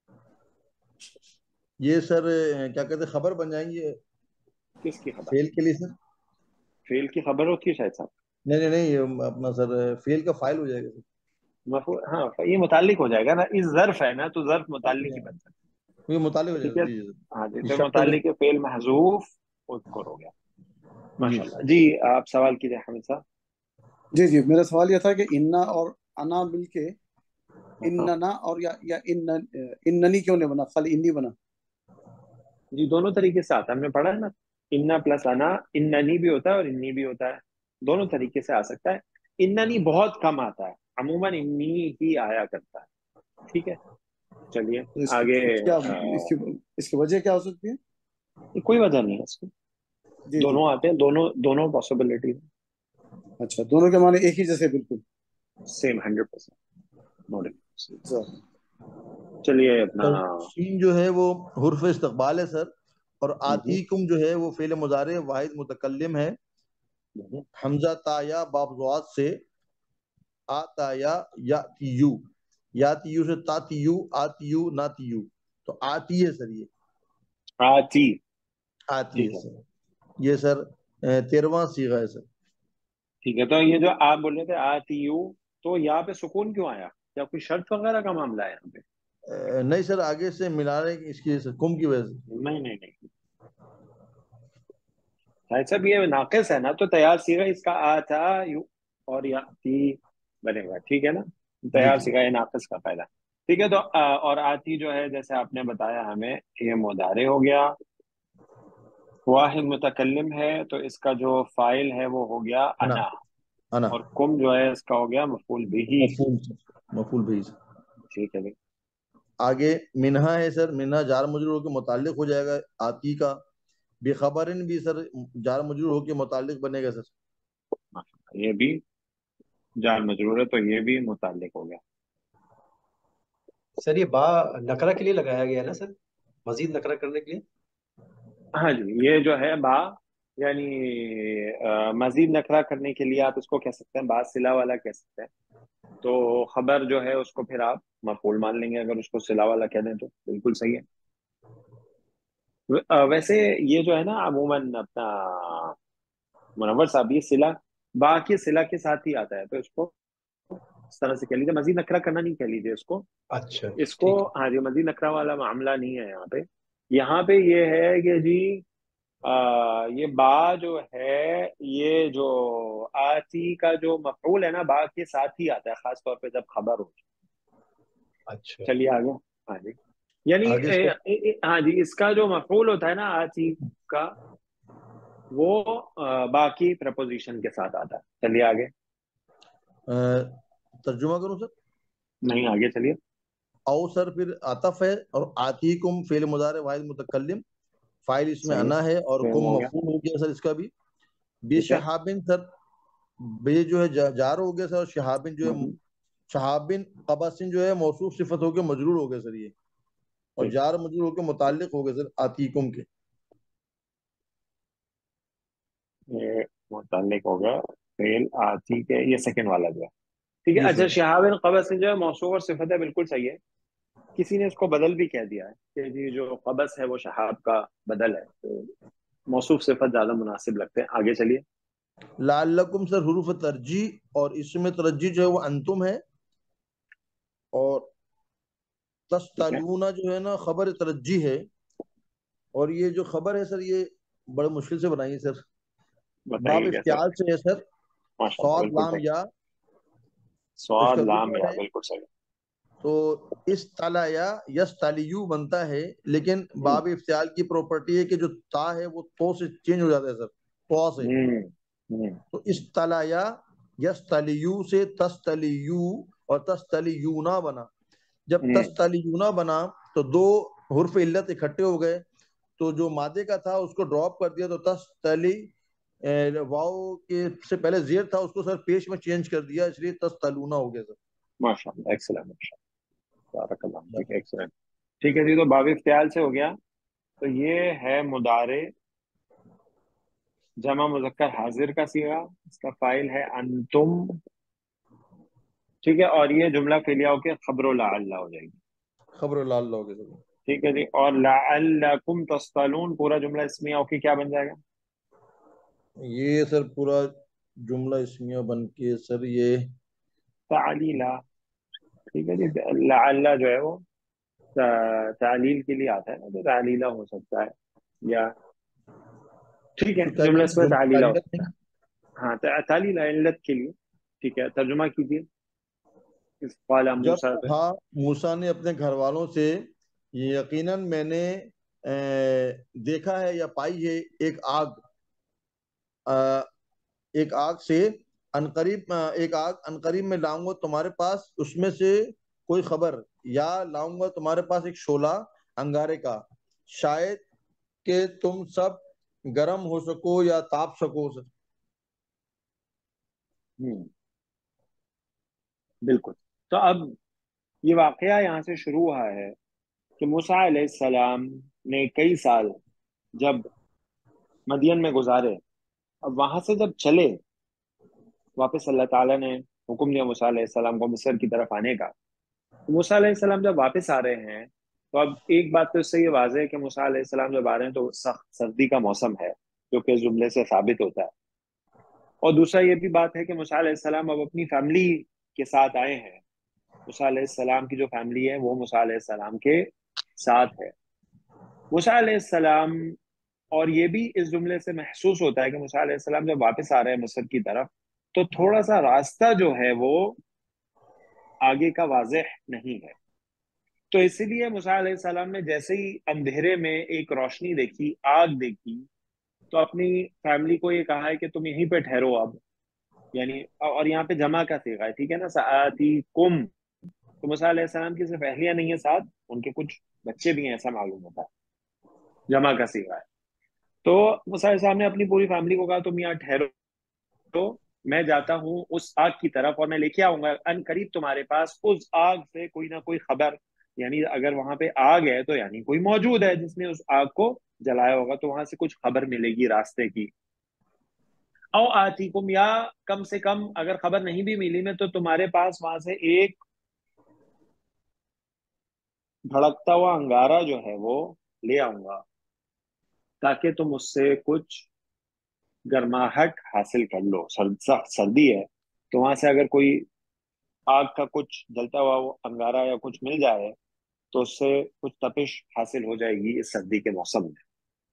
یہ سر کیا کہتے ہیں خبر بن جائیں گے کس کی خبر؟ فیل کے لیے سر. فعل کی خبر ہوتی ہے شاید صاحب. نہیں نہیں نہیں یہ اپنا سر فیل کا فائل ہو جائے گا سر. مفعول، ہاں یہ متعلق ہو جائے گا نا، اس ظرف ہے نا تو ظرف متعلق ہی بن سکتا یہ متعلق ہو ہے. جائے ٹھیک گا. ہے. جی جی سر. ہاں جی، یہ تو شرط ہو متعلق جائے فعل محذوف اذکر ہو گیا. گا. جی ماشاء اللہ جی. آپ سوال کیجیے حامد صاحب. جی جی، میرا سوال یہ تھا کہ انا اور انا مل کے ہاں اننا، اور یا یا ان اننی کیوں نہیں بنا، خالی انی بنا؟ جی، دونوں طریقے سے آتا ہے، ہم نے پڑھا ہے نا. انا پلس انا، اننی بھی ہوتا ہے اور انی بھی ہوتا ہے. دونوں طریقے سے آ سکتا ہے. اننی بہت کم آتا ہے, عموماً انی ہی آیا کرتا ہے. ٹھیک ہے, چلیے تو اس کی آگے. کیا آ, اس کی اس کی وجہ کیا ہو سکتی ہے؟ کوئی وجہ نہیں ہے اس کی, جی جی. دونوں آتے ہیں, دونوں دونوں پاسبلٹی اچھا, دونوں کے معنی ایک ہی جیسے بالکل same, hundred percent no difference. اچھا. چلیے اپنا. سر سین جو ہے وہ حرف استقبال ہے سر, اور آتیکم جو ہے وہ فعل مضارع واحد متکلم ہے, حمزہ تا یا باب زوات سے, آتا یا یاتیو, یاتیو سے تاتیو, آتیو ناتیو, تو آتی ہے سر, یہ آتی. آتی ٹھیک ہے ہے, سر. یہ سر تیرواں صیغہ ہے سر. ٹھیک ہے. تو یہ جو آپ بول رہے تھے آتی یو, تو یہاں پہ سکون کیوں آیا؟ کیا کوئی شرط وغیرہ کا معاملہ ہے یہاں پہ؟ اے، نہیں سر, آگے سے ملا رہے ہیں اس کی سر, کم کی وجہ سے. نہیں نہیں نہیں, ایسا بھی ہے, ناقص ہے نا, تو تیار سیگا اس کا آتا یو اور یاتی بنے گا. ٹھیک ہے نا, جی تیار جی سیگا یہ ناقص کا فائدہ. ٹھیک ہے. تو آ, اور آتی جو ہے جیسے آپ نے بتایا ہمیں, یہ مضارع ہو گیا, واحد متکلم ہے, تو اس کا جو فاعل ہے وہ ہو گیا انا, انا, انا اور کم جو ہے اس کا ہو گیا مفعول بھی. مفعول سر, مفعول بھی سر. ٹھیک ہے جی. آگے منہا ہے سر, منہا جار مجرور کے متعلق ہو جائے گا آتی کا, بے خبرن بھی سر جار مجرور ہو کے متعلق بنے گا سر. یہ بھی جار مجرور ہے, تو یہ بھی متعلق ہو گیا. سر یہ با نکرہ کے لیے لگایا گیا ہے نا سر, مزید نکرہ کرنے کے لیے. ہاں جی, یہ جو ہے با یعنی آ, مزید نکرہ کرنے کے لیے آپ اس کو کہہ سکتے ہیں, با صلہ والا کہہ سکتے ہیں. تو خبر جو ہے اس کو پھر آپ مفعول مان لیں گے, اگر اس کو صلہ والا کہہ دیں تو بالکل صحیح ہے. آ, ویسے یہ جو ہے نا عموماً اپنا منور صاحب, یہ صلہ با کی صلہ کے ساتھ ہی آتا ہے, تو اس کو اس طرح سے کہہ لیجیے, مزید نکرہ کرنا نہیں کہہ لیجیے اس کو. اچھا اس کو ٹھیک ہے. ہاں جی, مزید نکرہ والا معاملہ نہیں ہے یہاں پہ. یہاں پہ یہ ہے کہ جی آ, یہ با جو ہے, یہ جو آتی کا جو مفعول ہے نا, با کے ساتھ ہی آتا ہے, خاص طور پہ جب خبر ہو. اچھا چلیے آگے. ہاں جی, یعنی آگے اے, سر اے, اے, ہاں جی, اس کا جو مفعول ہوتا ہے نا آتی کا, وہ آ, با کی پریپوزیشن کے ساتھ آتا ہے. چلیے آگے. اے، ترجمہ کروں سر. نہیں, آگے چلیے. او سر پھر عطف ہے, اور آتیکم فعل مضارع واحد متکلم, فاعل اس میں صحیح, انا ہے, اور فہم کم ہو گیا. مفعول ہو گیا سر اس کا بھی. بے ٹھیک ہے. شہابن سر, بے جو ہے جا- جار ہو گیا سر, اور شہابن جو ہے ہوں، شہابن قبسن جو ہے موصوف صفت ہو کے مجرور ہو گیا سر یہ, اور ٹھیک. جار مجرور ہو کے متعلق ہو گیا سر آتیکم کے. یہ متعلق ہوگا فعل آتی کے, یہ سیکنڈ والا جو ہے. ٹھیک ہے. جی اچھا, سر. شہاب قبس جو ہے موصوف اور صفت ہے, بالکل صحیح ہے. کسی نے اس کو بدل بھی کہہ دیا ہے کہ جی جو قبس ہے وہ شہاب کا بدل ہے, تو موصوف صفت زیادہ مناسب لگتے ہیں. آگے چلیے. لعلکم سر حروف ترجیح, اور اس میں ترجیح جو ہے وہ انتم ہے, اور ٹھیک ہے, تستلونا جو ہے نا خبر ترجیح ہے, اور یہ جو خبر ہے سر یہ بڑے مشکل سے بنائی ہے سر, باب بتائیے کیسے. افتعال سے ہے سر, ماشاء اللہ, صاد بالکل لام صحیح. یا, اس سواد کا لام ضمیر یا, ہے, بالکل صحیح. تو اس تلا یا یس تالیو بنتا ہے, لیکن ہوں باب افتعال کی پراپرٹی ہے کہ جو تا ہے وہ تو سے چینج ہو جاتا ہے سر, تو سے. ہوں ہوں تو اس تلا یا یس تلیو سے تستلیو اور تستلیونا بنا. جب ہوں تستلیونا بنا تو دو حرف علت اکٹھے ہو گئے, تو جو مادے کا تھا اس کو ڈراپ کر دیا, تو تستلی واو کے سے پہلے زیر تھا, اس کو سر پیش میں چینج کر دیا, اس لیے تستلونا ہو گیا سر. ماشاء اللہ, ایکسلنٹ, بارک اللہ. ٹھیک ہے, ایکسلنٹ. ٹھیک ہے جی, تو باب افتعال سے ہو گیا. تو یہ ہے مضارع جمع مذکر حاضر کا صیغہ, اس کا فاعل ہے انتم. ٹھیک ہے, اور یہ جملہ فعلیہ ہو کے خبر و لعل ہو جائے گی. خبر لال ہو گیا سر. ٹھیک ہے جی, اور لعلکم تصطلون پورا جملہ اسمیہ ہو کے کیا بن جائے گا؟ یہ سر پورا جملہ اسمیہ بن کے سر یہ تعلیلا. ٹھیک ہے جی, لعل جو ہے وہ تا- تعلیل کے لیے آتا ہے نا, تو تعلیلہ ہو سکتا ہے, یا ٹھیک ہے تو کیا جملہ یہ اس میں جملہ تعلیلہ ہو تعلیلت سکتا نہیں؟ ہے. ہاں, تا- تعلیل علت کے لیے. ٹھیک ہے, ترجمہ کیجیے اس قال جب موسیٰ پہ. کہا موسیٰ نے اپنے گھر والوں سے, یقیناً میں نے دیکھا ہے یا پائی ہے ایک آگ, ایک آگ سے انقریب ایک آگ انقریب میں لاؤں گا تمہارے پاس اس میں سے کوئی خبر، یا لاؤں گا تمہارے پاس ایک شعلہ انگارے کا، شاید کہ تم سب گرم ہو سکو یا تاپ سکو۔ ہوں بالکل۔ تو اب یہ واقعہ یہاں سے شروع ہوا ہے کہ موسیٰ علیہ السلام نے کئی سال جب مدین میں گزارے، اب وہاں سے جب چلے واپس، اللہ تعالیٰ نے حکم دیا موسیٰ علیہ السلام کو مصر کی طرف آنے کا۔ تو موسیٰ علیہ السلام جب واپس آ رہے ہیں تو اب ایک بات تو اس سے یہ واضح ہے کہ موسیٰ علیہ السلام جب آ رہے ہیں تو سخت سردی کا موسم ہے، جو کہ اس جملے سے ثابت ہوتا ہے۔ اور دوسرا یہ بھی بات ہے کہ موسیٰ علیہ السلام اب اپنی فیملی کے ساتھ آئے ہیں۔ موسیٰ علیہ السلام کی جو فیملی ہے وہ موسیٰ علیہ السلام کے ساتھ ہے۔ موسیٰ علیہ السلام، اور یہ بھی اس جملے سے محسوس ہوتا ہے کہ موسیٰ علیہ السلام جب واپس آ رہے ہیں مصر کی طرف تو تھوڑا سا راستہ جو ہے وہ آگے کا واضح نہیں ہے۔ تو اسی لیے موسیٰ علیہ السلام نے جیسے ہی اندھیرے میں ایک روشنی دیکھی، آگ دیکھی، تو اپنی فیملی کو یہ کہا ہے کہ تم یہیں پہ ٹھہرو اب، یعنی اور یہاں پہ جمع کا صیغہ ہے، ٹھیک ہے نا، سآتی کم۔ تو موسیٰ علیہ السلام کی صرف اہلیہ نہیں ہے ساتھ، ان کے کچھ بچے بھی ہیں، ایسا معلوم ہوتا ہے، جمع کا صیغہ ہے۔ تو موسیٰ علیہ السلام نے اپنی پوری فیملی کو کہا تم یہاں ٹھہرو، تو میں جاتا ہوں اس آگ کی طرف اور میں لے کے آؤں گا ان قریب تمہارے پاس اس آگ سے کوئی نہ کوئی خبر، یعنی اگر وہاں پہ آگ ہے تو یعنی کوئی موجود ہے جس نے اس آگ کو جلایا ہوگا، تو وہاں سے کچھ خبر ملے گی راستے کی۔ او آتیکم، یا کم سے کم اگر خبر نہیں بھی ملی میں تو تمہارے پاس وہاں سے ایک بھڑکتا ہوا انگارہ جو ہے وہ لے آؤں گا، تاکہ تم اس سے کچھ گرماہٹ حاصل کر لو۔ سرد سخت سردی ہے تو وہاں سے اگر کوئی آگ کا کچھ جلتا ہوا وہ انگارہ یا کچھ مل جائے تو اس سے کچھ تپش حاصل ہو جائے گی اس سردی کے موسم میں۔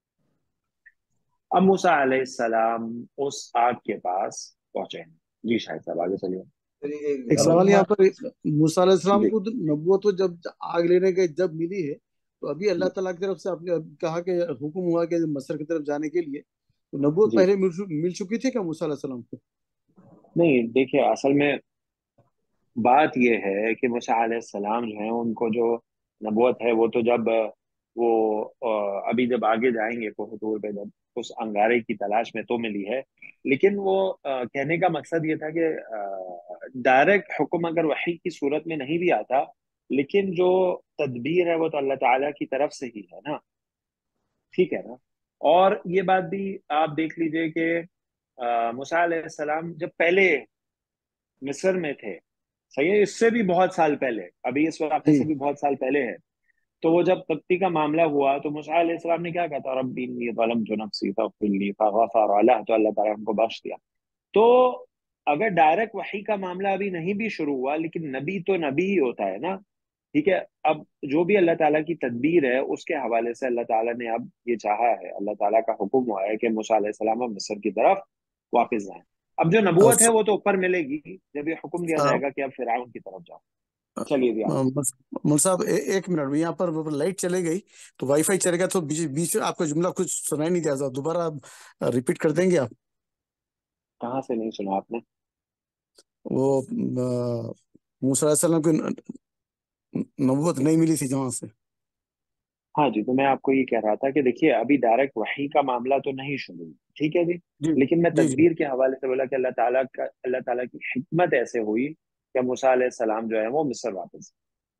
اب موسیٰ علیہ السلام اس آگ کے پاس پہنچے ہیں۔ جی شاہد صاحب آگے چلیے۔ ایک سوال سوال یہاں یہاں پر موسیٰ علیہ السلام جی کو نبوت تو جب آگ لینے کے جب ملی ہے تو ابھی اللہ جی تعالیٰ کی طرف سے آپ نے کہا کہ حکم ہوا کہ مصر کی طرف جانے کے لیے، تو نبوت جی پہلے مل چو- مل چکی تھی کیا موسیٰ علیہ السلام کو؟ نہیں، دیکھیے اصل میں بات یہ ہے کہ موسیٰ علیہ السلام جو ہیں ان کو جو نبوت ہے وہ تو جب وہ آ، ابھی جب آگے جائیں گے کوہ طور پہ، جب اس انگارے کی تلاش میں تو ملی ہے، لیکن وہ آ، کہنے کا مقصد یہ تھا کہ ڈائریکٹ حکم اگر وحی کی صورت میں نہیں بھی آتا، لیکن جو تدبیر ہے وہ تو اللہ تعالیٰ کی طرف سے ہی ہے نا، ٹھیک ہے نا۔ اور یہ بات بھی آپ دیکھ لیجئے کہ آ، موسیٰ علیہ السلام جب پہلے مصر میں تھے، صحیح ہے، اس سے بھی بہت سال پہلے، ابھی اس واقعے جی سے بھی بہت سال پہلے ہے، تو وہ جب تبتی کا معاملہ ہوا تو موسیٰ علیہ السلام نے کیا کہا تھا، ربی انی ظلمت نفسی فاغفر لی فغفر لہ، تو اللہ تعالیٰ نے ان کو بخش دیا۔ تو اگر ڈائریکٹ وحی کا معاملہ ابھی نہیں بھی شروع ہوا، لیکن نبی تو نبی ہی ہوتا ہے نا، ٹھیک ہے۔ اب جو بھی اللہ تعالیٰ کی تدبیر ہے اس کے حوالے سے اللہ تعالیٰ نے اب یہ چاہا ہے، اللہ تعالیٰ کا حکم ہوا ہے کہ موسیٰ علیہ السلام اب مصر کی طرف واپس جائیں۔ اب جو نبوت ہے وہ تو اوپر ملے گی جب یہ حکم دیا جائے گا کہ اب فرعون کی طرف جاؤ۔ چلیے جی آگے۔ مول صاحب اے- ایک منٹ میں یہاں پر لائٹ چلے گئی تو وائی فائی چلے گا تو بیچ بیچ میں آپ کا جملہ کچھ سنائی نہیں دیا تھا، دوبارہ آپ ریپیٹ کر دیں گے آپ؟ کہاں سے نہیں سنا آپ نے؟ وہ آ، موسیٰ علیہ السلام کی نبوت نہیں ملی تھی جہاں سے۔ ہاں جی، تو میں آپ کو یہ کہہ رہا تھا کہ دیکھیے ابھی ڈائریکٹ وحی کا معاملہ تو نہیں شروع ہوا، ٹھیک ہے جی، جی لیکن میں جی جی تدبیر کے حوالے سے بولا کہ اللہ تعالیٰ کا اللہ تعالیٰ کی حکمت ایسے ہوئی کہ موسیٰ علیہ السلام جو ہے وہ مصر واپس۔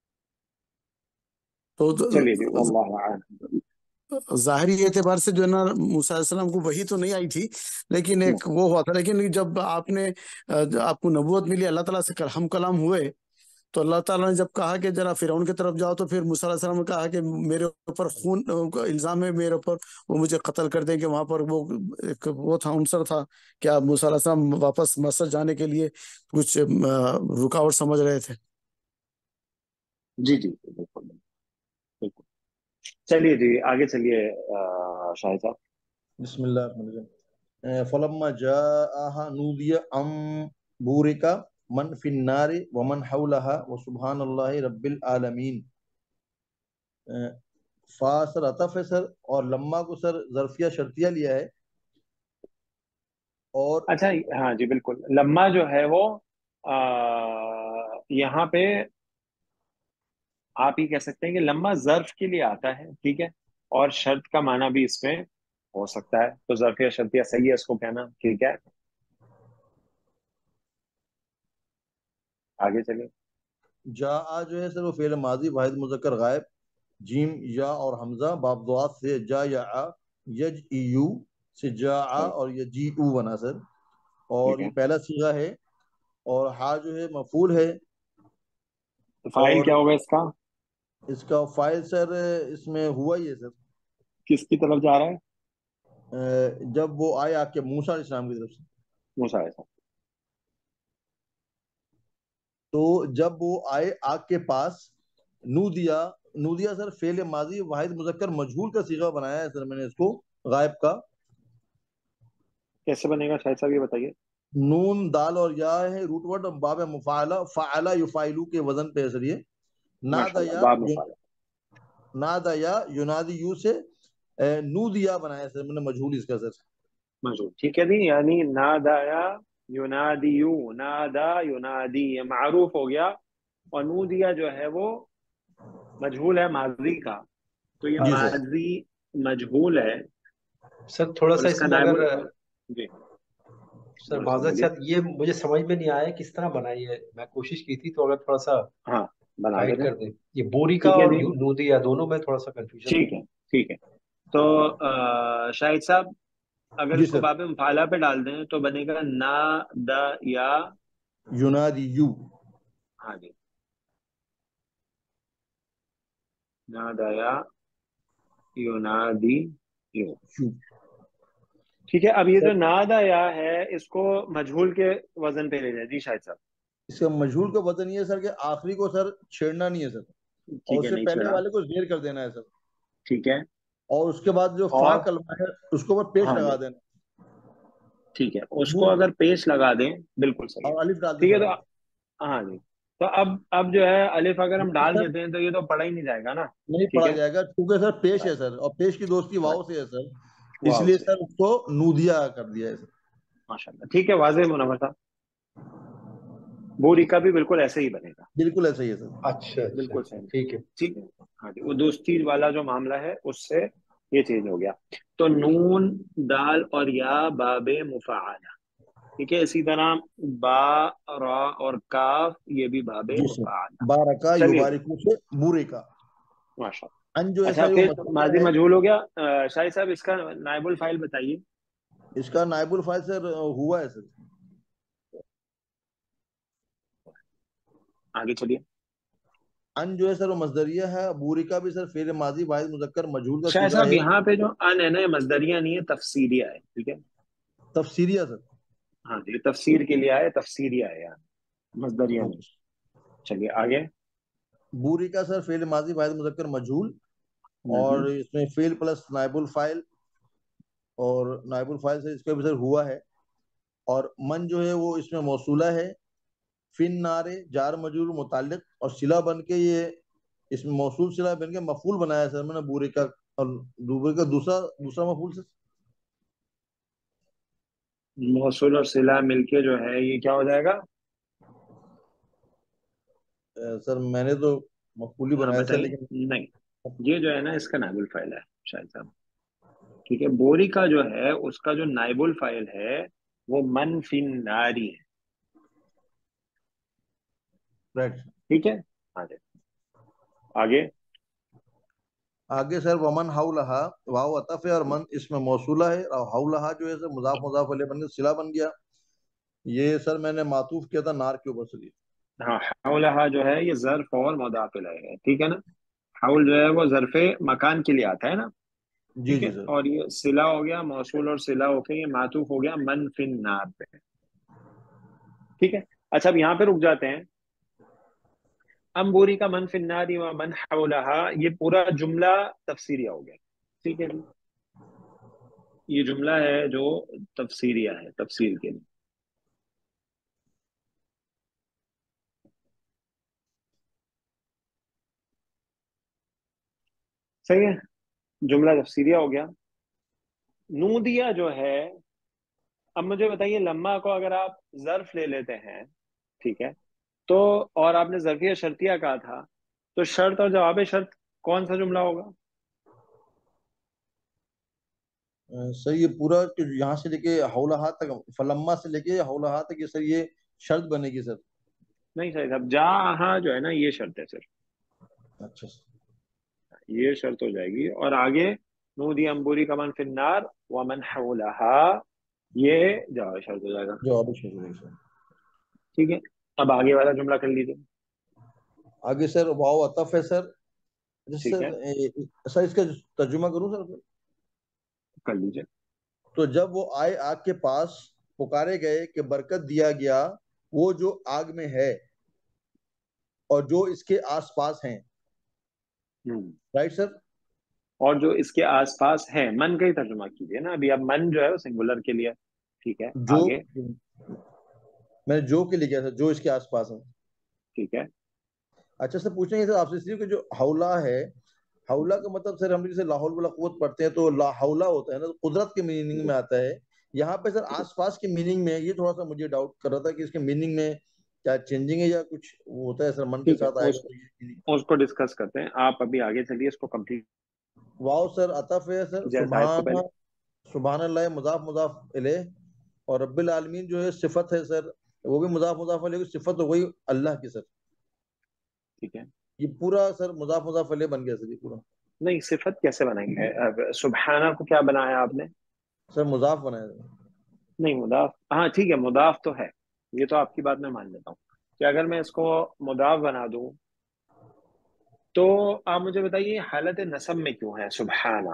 تو چلیے جی، واللہ اعلم۔ ظاہری اعتبار سے جو ہے نا موسیٰ علیہ السلام کو وحی تو نہیں آئی تھی، لیکن ایک وہ ہوا تھا، لیکن جب آپ نے آپ کو نبوت ملی، اللہ تعالیٰ سے ہم کلام ہوئے، تو اللہ تعالیٰ نے جب کہا کہ ذرا فرعون کی طرف جاؤ، تو پھر موسیٰ علیہ السلام نے کہا کہ میرے اوپر خون کا الزام ہے، میرے اوپر وہ مجھے قتل کر دیں گے۔ وہاں پر وہ ایک وہ تھا عنصر تھا کہ آپ موسیٰ علیہ السلام واپس مصر جانے کے لیے کچھ رکاوٹ سمجھ رہے تھے۔ جی جی بالکل بالکل۔ چلیے جی آگے چلیے شاہد صاحب۔ بسم اللہ الرحمن الرحیم فلما جاءها نودی ام بورکا من فی النار ومن حولها وسبحان اللہ رب العالمین۔ فا سر عطف ہے سر، اور لما کو سر ظرفیہ شرطیہ لیا ہے، اور اچھا ہاں جی بالکل، لما جو ہے وہ آ, یہاں پہ آپ یہ کہہ سکتے ہیں کہ لما ظرف کے لیے آتا ہے، ٹھیک ہے، اور شرط کا معنی بھی اس میں ہو سکتا ہے، تو ظرفیہ شرطیہ صحیح ہے اس کو کہنا، ٹھیک ہے، آگے چلیں۔ جا جو ہے سر وہ فعل ماضی واحد مذکر غائب، جیم یا اور حمزہ باب دعات سے جا یا آ، یج ایو سے جا آ صحیح، اور یجی او بنا سر، اور ٹھیک ہے، یہ پہلا صیغہ ہے، اور ہا جو ہے مفعول ہے، تو فاعل اور کیا ہوگا اس کا؟ اس کا فائل سر اس میں ہوا ہی ہے سر، کس کی طرف جا رہا ہے؟ جب وہ آئے آپ کے موسیٰ علیہ السلام کی طرف سے، موسیٰ علیہ السلام۔ تو جب وہ آئے آگ کے پاس، نو دیا، نو دیا سر فعل ماضی واحد مذکر مجہول کا صیغہ بنایا ہے سر میں نے اس کو، غائب کا، کیسے بنے گا شاہد صاحب یہ بتائیے؟ نون دال اور یا ہے روٹ ورڈ، باب مفاعلہ فعلا یفعلو کے وزن پہ ہے سر، یہ ماشاء نادا اللہ، یا باب مفعول، نادا یا ینادی یو سے نو دیا بنایا سر میں نے مجہول اس کا سر، موجود، ٹھیک ہے جی، یعنی نادایا ینادیو، نادا ینادی، یہ معروف ہو گیا، اور نودیا جو ہے وہ مجہول ہے ماضی کا، تو یہ جی سر، ماضی مجہول ہے، سر تھوڑا اور سا اس اس کا میں نائب، اگر جی سر ڈاکٹر صاحب معذرت بولیے۔ سے یہ مجھے سمجھ میں نہیں آیا کس طرح بنائی ہے، میں کوشش کی تھی، تو اگر تھوڑا سا ہاں بنا دے گائیڈ رہے ہیں، کر دیں، یہ بوریکا ٹھیک ہے اور جی، نودیا دونوں میں تھوڑا سا کنفیوژن ہو ٹھیک ہے ٹھیک ہے، تو آ، شاہد صاحب اگر جی اس کو سر، باب مفعلہ پہ ڈال دیں تو بنے گا نا دا یا، ینادی یو، ہاں جی، نا دا یا یونادی یو، یو ٹھیک ہے، اب یہ سر، جو نادا یا ہے اس کو مجہول کے وزن پہ لے جائے جی شاہد صاحب، اس کا مجہول کا وزن یہ ہے سر کہ آخری کو سر چھیڑنا نہیں ہے سر، اور ٹھیک اس ہے، سے نہیں پہلے چھیڑا، والے کو زیر کر دینا ہے سر، ٹھیک ہے، اور اس کے بعد جو فا اور کلمہ ہے اس کو اوپر پیش ہاں جی لگا دینا، ٹھیک ہے، اس کو نون اگر پیش لگا دیں، بالکل صحیح ہے، اور الف ڈال دیں ٹھیک ہے، سر تو آگے، ہاں جی، تو اب اب جو ہے الف اگر ہم لیکن ڈال سر دیتے ہیں تو یہ تو پڑھا ہی نہیں جائے گا نا، نہیں ٹھیک پڑھا ہے، جائے گا کیونکہ سر پیش ہے رائٹ سر، اور پیش کی دوستی واؤ رائٹ، سے ہے سر، اس واو لیے سے، سر اس کو نودیا کر دیا ہے سر، ماشاء اللہ، ٹھیک ہے، واضح منور تھا، بوری کا بھی بالکل ایسے ہی بنے گا، بالکل ایسا ہی ہے سر، اچھا اچھا بالکل اچھا صحیح، ٹھیک ہے ٹھیک ہے، ہاں جی، وہ دوستی والا جو معاملہ ہے اس سے یہ چینج ہو گیا، تو نون دال اور یا باب مفعلہ، ٹھیک ہے، اسی طرح با را اور کاف یہ بھی باب جی سر، مفعلہ، بارکا چلیے جی، یبارکو سے بورے کا، ماشاء اللہ، ان جو ہے اچھا سر وہ پھر مصدر ماضی ہے، مجہول ہو گیا، آ، شاہد صاحب اس کا نائب الفاعل بتائیے، اس کا نائب الفاعل سر ہوا ہے سر، آگے چلیے، ان جو ہے سر وہ مصدریہ ہے، بوری کا بھی سر فعل ماضی واحد مذکر مجہول کا شاہد صیغہ صاحب ہے، یہاں پہ جو ان ہے نا یہ مصدریہ نہیں ہے، تفسیریہ ہے، ٹھیک ہے، تفسیریہ سر، ہاں جی، تفسیر کے لیے آئے، تفسیریہ ہے یہاں، مصدریہ نہیں، چلیے آگے، بوری کا سر فعل ماضی واحد مذکر مجہول، ہوں اور ہوں، اس میں فعل پلس نائب الفاعل، اور نائب الفاعل سے اس کا بھی سر ہوا ہے، اور من جو ہے وہ اس میں موصولہ ہے، فن نارے جار مجرور متعلق، اور صلہ بن کے یہ اس میں موصول صلہ بن کے مفعول بنایا ہے سر میں نے بورے کا، اور بورے کا دوسرا دوسرا مفعول سر، موصول اور صلہ مل کے جو ہے یہ کیا ہو جائے گا؟ سر میں نے تو مفعول ہی ہاں بنایا سر، بتائیے، لیکن نہیں، یہ جو ہے نا اس کا نائب الفاعل ہے شاہد صاحب، ٹھیک ہے، بوری کا جو ہے اس کا جو نائب الفاعل ہے وہ من فی الناری ہے، رائٹ، ٹھیک ہے، ہاں جی، آگے، آگے سر ومن حولہا، واو عطف ہے اور من اس میں موصولہ ہے، اور حولہا جو ہے سر مضاف مضاف علیہ بن کے صلہ بن گیا، یہ سر میں نے معطوف کیا تھا نار کے اوپر سے، ہاں حولہا جو ہے یہ ظرف اور مضاف الیہ ہے، ٹھیک ہے نا، حول جو ہے وہ ظرف مکان کے لیے آتا ہے نا، جی ٹھیک ہے، جی سر، اور یہ صلہ ہو گیا، موصول اور صلہ ہو کے یہ معطوف ہو گیا من فی النار پہ، ٹھیک ہے، اچھا اب یہاں پہ رک جاتے ہیں، ام بوری کا من فی النار و من حولہا یہ پورا جملہ تفسیریہ ہو گیا، ٹھیک ہے جی، یہ جملہ ہے جو تفسیریہ ہے، تفسیر کے لیے، صحیح ہے، جملہ تفسیریہ ہو گیا، نودیہ جو ہے اب مجھے بتائیے لما کو اگر آپ ظرف لے لیتے ہیں، ٹھیک ہے، تو اور آپ نے ظرفیہ شرطیہ کہا تھا، تو شرط اور جواب شرط کون سا جملہ ہوگا؟ سر یہ پورا کہ یہاں سے لے کے حولہا تک، فلما سے لے کے حولہا تک، یہ سر یہ شرط بنے گی سر؟ نہیں صحیح صاحب، جا ہاں جو ہے نا یہ شرط ہے سر، اچھا سر، یہ شرط ہو جائے گی، اور آگے نودی امبوری کمن فی النار ومن حولہا، یہ جواب شرط ہو جائے گا. جواب شرط بنے گی سر. ٹھیک ہے، اب آگے والا جملہ کر لیجیے. آگے سر واو عطف ہے سر. جس ٹھیک سر ہے، اے- سر اس کا ترجمہ کروں سر؟ کر لیجیے. تو جب وہ آئے آگ کے پاس پکارے گئے کہ برکت دیا گیا وہ جو آگ میں ہے اور جو اس کے آس پاس ہیں. ہوں. Right sir? اور جو اس کے آس پاس ہے، من کا ہی ترجمہ کیجیے نا، ابھی اب من جو ہے وہ سنگولر کے لیے. ٹھیک ہے، جو آگے. میں نے جو کے لے گیا سر، جو اس کے آس پاس ہیں. ٹھیک ہے. اچھا سر، پوچھنا ہے سر آپ سے اس لیے کہ جو حولہ ہے، حولہ کا مطلب سر ہم جیسے لا حول ولا قوت پڑھتے ہیں تو لا حولہ ہوتا ہے نا، تو قدرت کے میننگ میں آتا ہے. یہاں پہ سر آس پاس کے میننگ میں یہ تھوڑا سا مجھے ڈاؤٹ کر رہا تھا کہ اس کے میننگ میں کیا چینجنگ ہے یا کچھ وہ ہوتا ہے سر من کے ٹھیک ہے، ساتھ آئے اس گا تو یہ. اس کو ڈسکس کرتے ہیں، آپ ابھی آگے چلیے، اس کو کمپلیٹ واو سر عطف ہے سر. کیجیے آیت کو سبحان پہلے. سبحان اللہ مضاف مضاف الیہ، اور رب العالمین جو ہے صفت ہے سر، وہ بھی مضاف مضاف الیہ کی صفت ہو گئی اللہ کی سر. ٹھیک ہے، یہ پورا سر مضاف مضاف الیہ بن گیا سر، یہ پورا. نہیں صفت کیسے بنائیں گے؟ اب سبحانہ کو کیا بنایا آپ نے؟ سر مضاف بنایا سر. نہیں مضاف، ہاں ٹھیک ہے مضاف تو ہے، یہ تو آپ کی بات میں مان لیتا ہوں کہ اگر میں اس کو مضاف بنا دوں تو آپ مجھے بتائیے حالت نصب میں کیوں ہے سبحانہ؟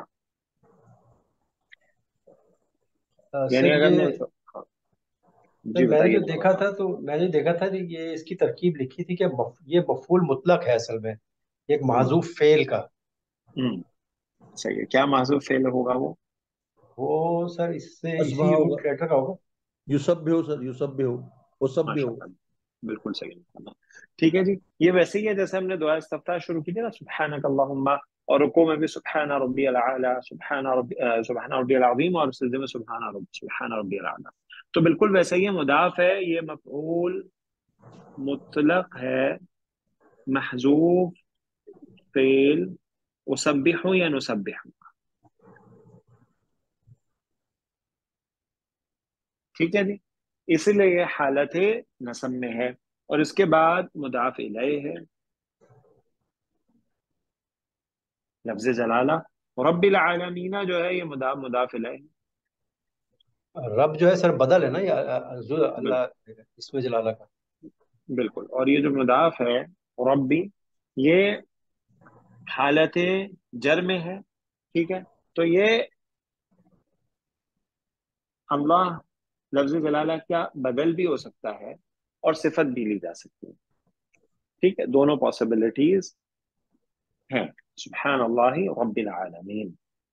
آ، یعنی سر اگر یہ میں اس ہاں، سر جی میں نے بتائیے جو تھوڑا دیکھا سا. تھا تو میں نے دیکھا تھا کہ یہ اس کی ترکیب لکھی تھی کہ مف- یہ مفعول مطلق ہے اصل میں، ایک ہوں محذوف فعل کا. ہوں صحیح ہے، کیا محذوف فعل ہوگا وہ؟ وہ سر اس سے اشبہ اسی ہوگا، روٹ لیٹر کا ہوگا. یوسف بھی ہو سر، یوسف بھی ہو، وہ سب بھی ماشاء ہو. اللہ، بالکل صحیح ہے. ٹھیک ہے جی، یہ ویسے ہی ہے جیسے ہم نے دعا استفتاح شروع کی تھی نا، سبحانک اللہم، اور رکوع میں بھی سبحان ربی العالی، سبحان ربی سبحان ربی العظیم، اور سجدے میں سبحان رب سبحان ربی العالی. تو بالکل ویسے ہی ہے، مضاف ہے، یہ مفعول مطلق ہے، محذوف فعل، اسبح یا نسبح. ٹھیک ہے جی، اسی لیے یہ حالت نصب میں ہے، اور اس کے بعد مضاف الیہ ہے، لفظ جلالہ. رب العالمین جو ہے یہ مضاف مضاف الیہ ہے. رب جو ہے سر بدل ہے نا، یا جو بال- اللہ اس میں جلالہ کا. بالکل، اور یہ جو مضاف ہے ربی، یہ حالت جر میں ہے. ٹھیک ہے، تو یہ اللہ لفظ جلالہ کا بدل بھی ہو سکتا ہے اور صفت بھی لی جا سکتی ہے. ٹھیک ہے، دونوں پاسبلٹیز ہیں. سبحان اللہ رب العالمین،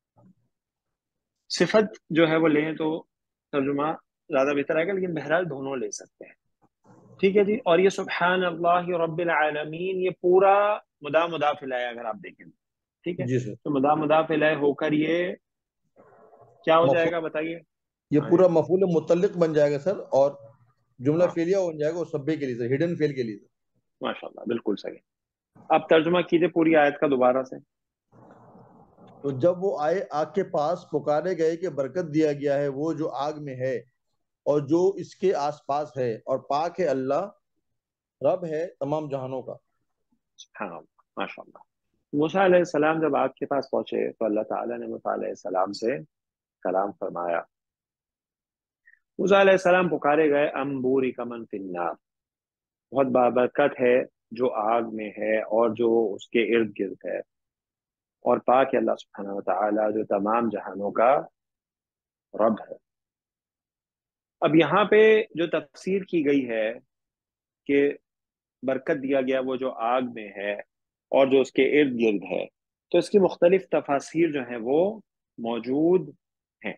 صفت جو ہے وہ لیں تو ترجمہ زیادہ بہتر آئے گا، لیکن بہرحال دونوں لے سکتے ہیں. ٹھیک ہے جی، اور یہ سبحان اللہ رب العالمین یہ پورا مدا مضاف الیہ اگر آپ دیکھیں، ٹھیک ہے، جی سر. تو مدا مضاف الیہ ہو کر یہ کیا ہو جائے مفعول، گا بتائیے؟ یہ ہاں جی، پورا مفعول متعلق بن جائے گا سر، اور جملہ ہاں فعلیہ بن جائے گا وہ سبے کے لیے سر، ہڈن فعل کے لیے سر. ماشاء اللہ بالکل صحیح. آپ ترجمہ کیجئے پوری آیت کا دوبارہ سے. تو جب وہ آئے آگ کے پاس پکارے گئے کہ برکت دیا گیا ہے وہ جو آگ میں ہے اور جو اس کے آس پاس ہے، اور پاک ہے اللہ، رب ہے تمام جہانوں کا. سبحان اللہ، ماشاء اللہ. موسیٰ علیہ السلام جب آگ کے پاس پہنچے تو اللہ تعالیٰ نے موسیٰ علیہ السلام سے کلام فرمایا. موسیٰ علیہ السلام پکارے گئے امبوری کا من فی النار، بہت بابرکت ہے جو آگ میں ہے اور جو اس کے ارد گرد ہے، اور پاک ہے اللہ سبحانہ وتعالی جو تمام جہانوں کا رب ہے. اب یہاں پہ جو تفسیر کی گئی ہے کہ برکت دیا گیا وہ جو آگ میں ہے اور جو اس کے ارد گرد ہے، تو اس کی مختلف تفاسیر جو ہیں وہ موجود ہیں.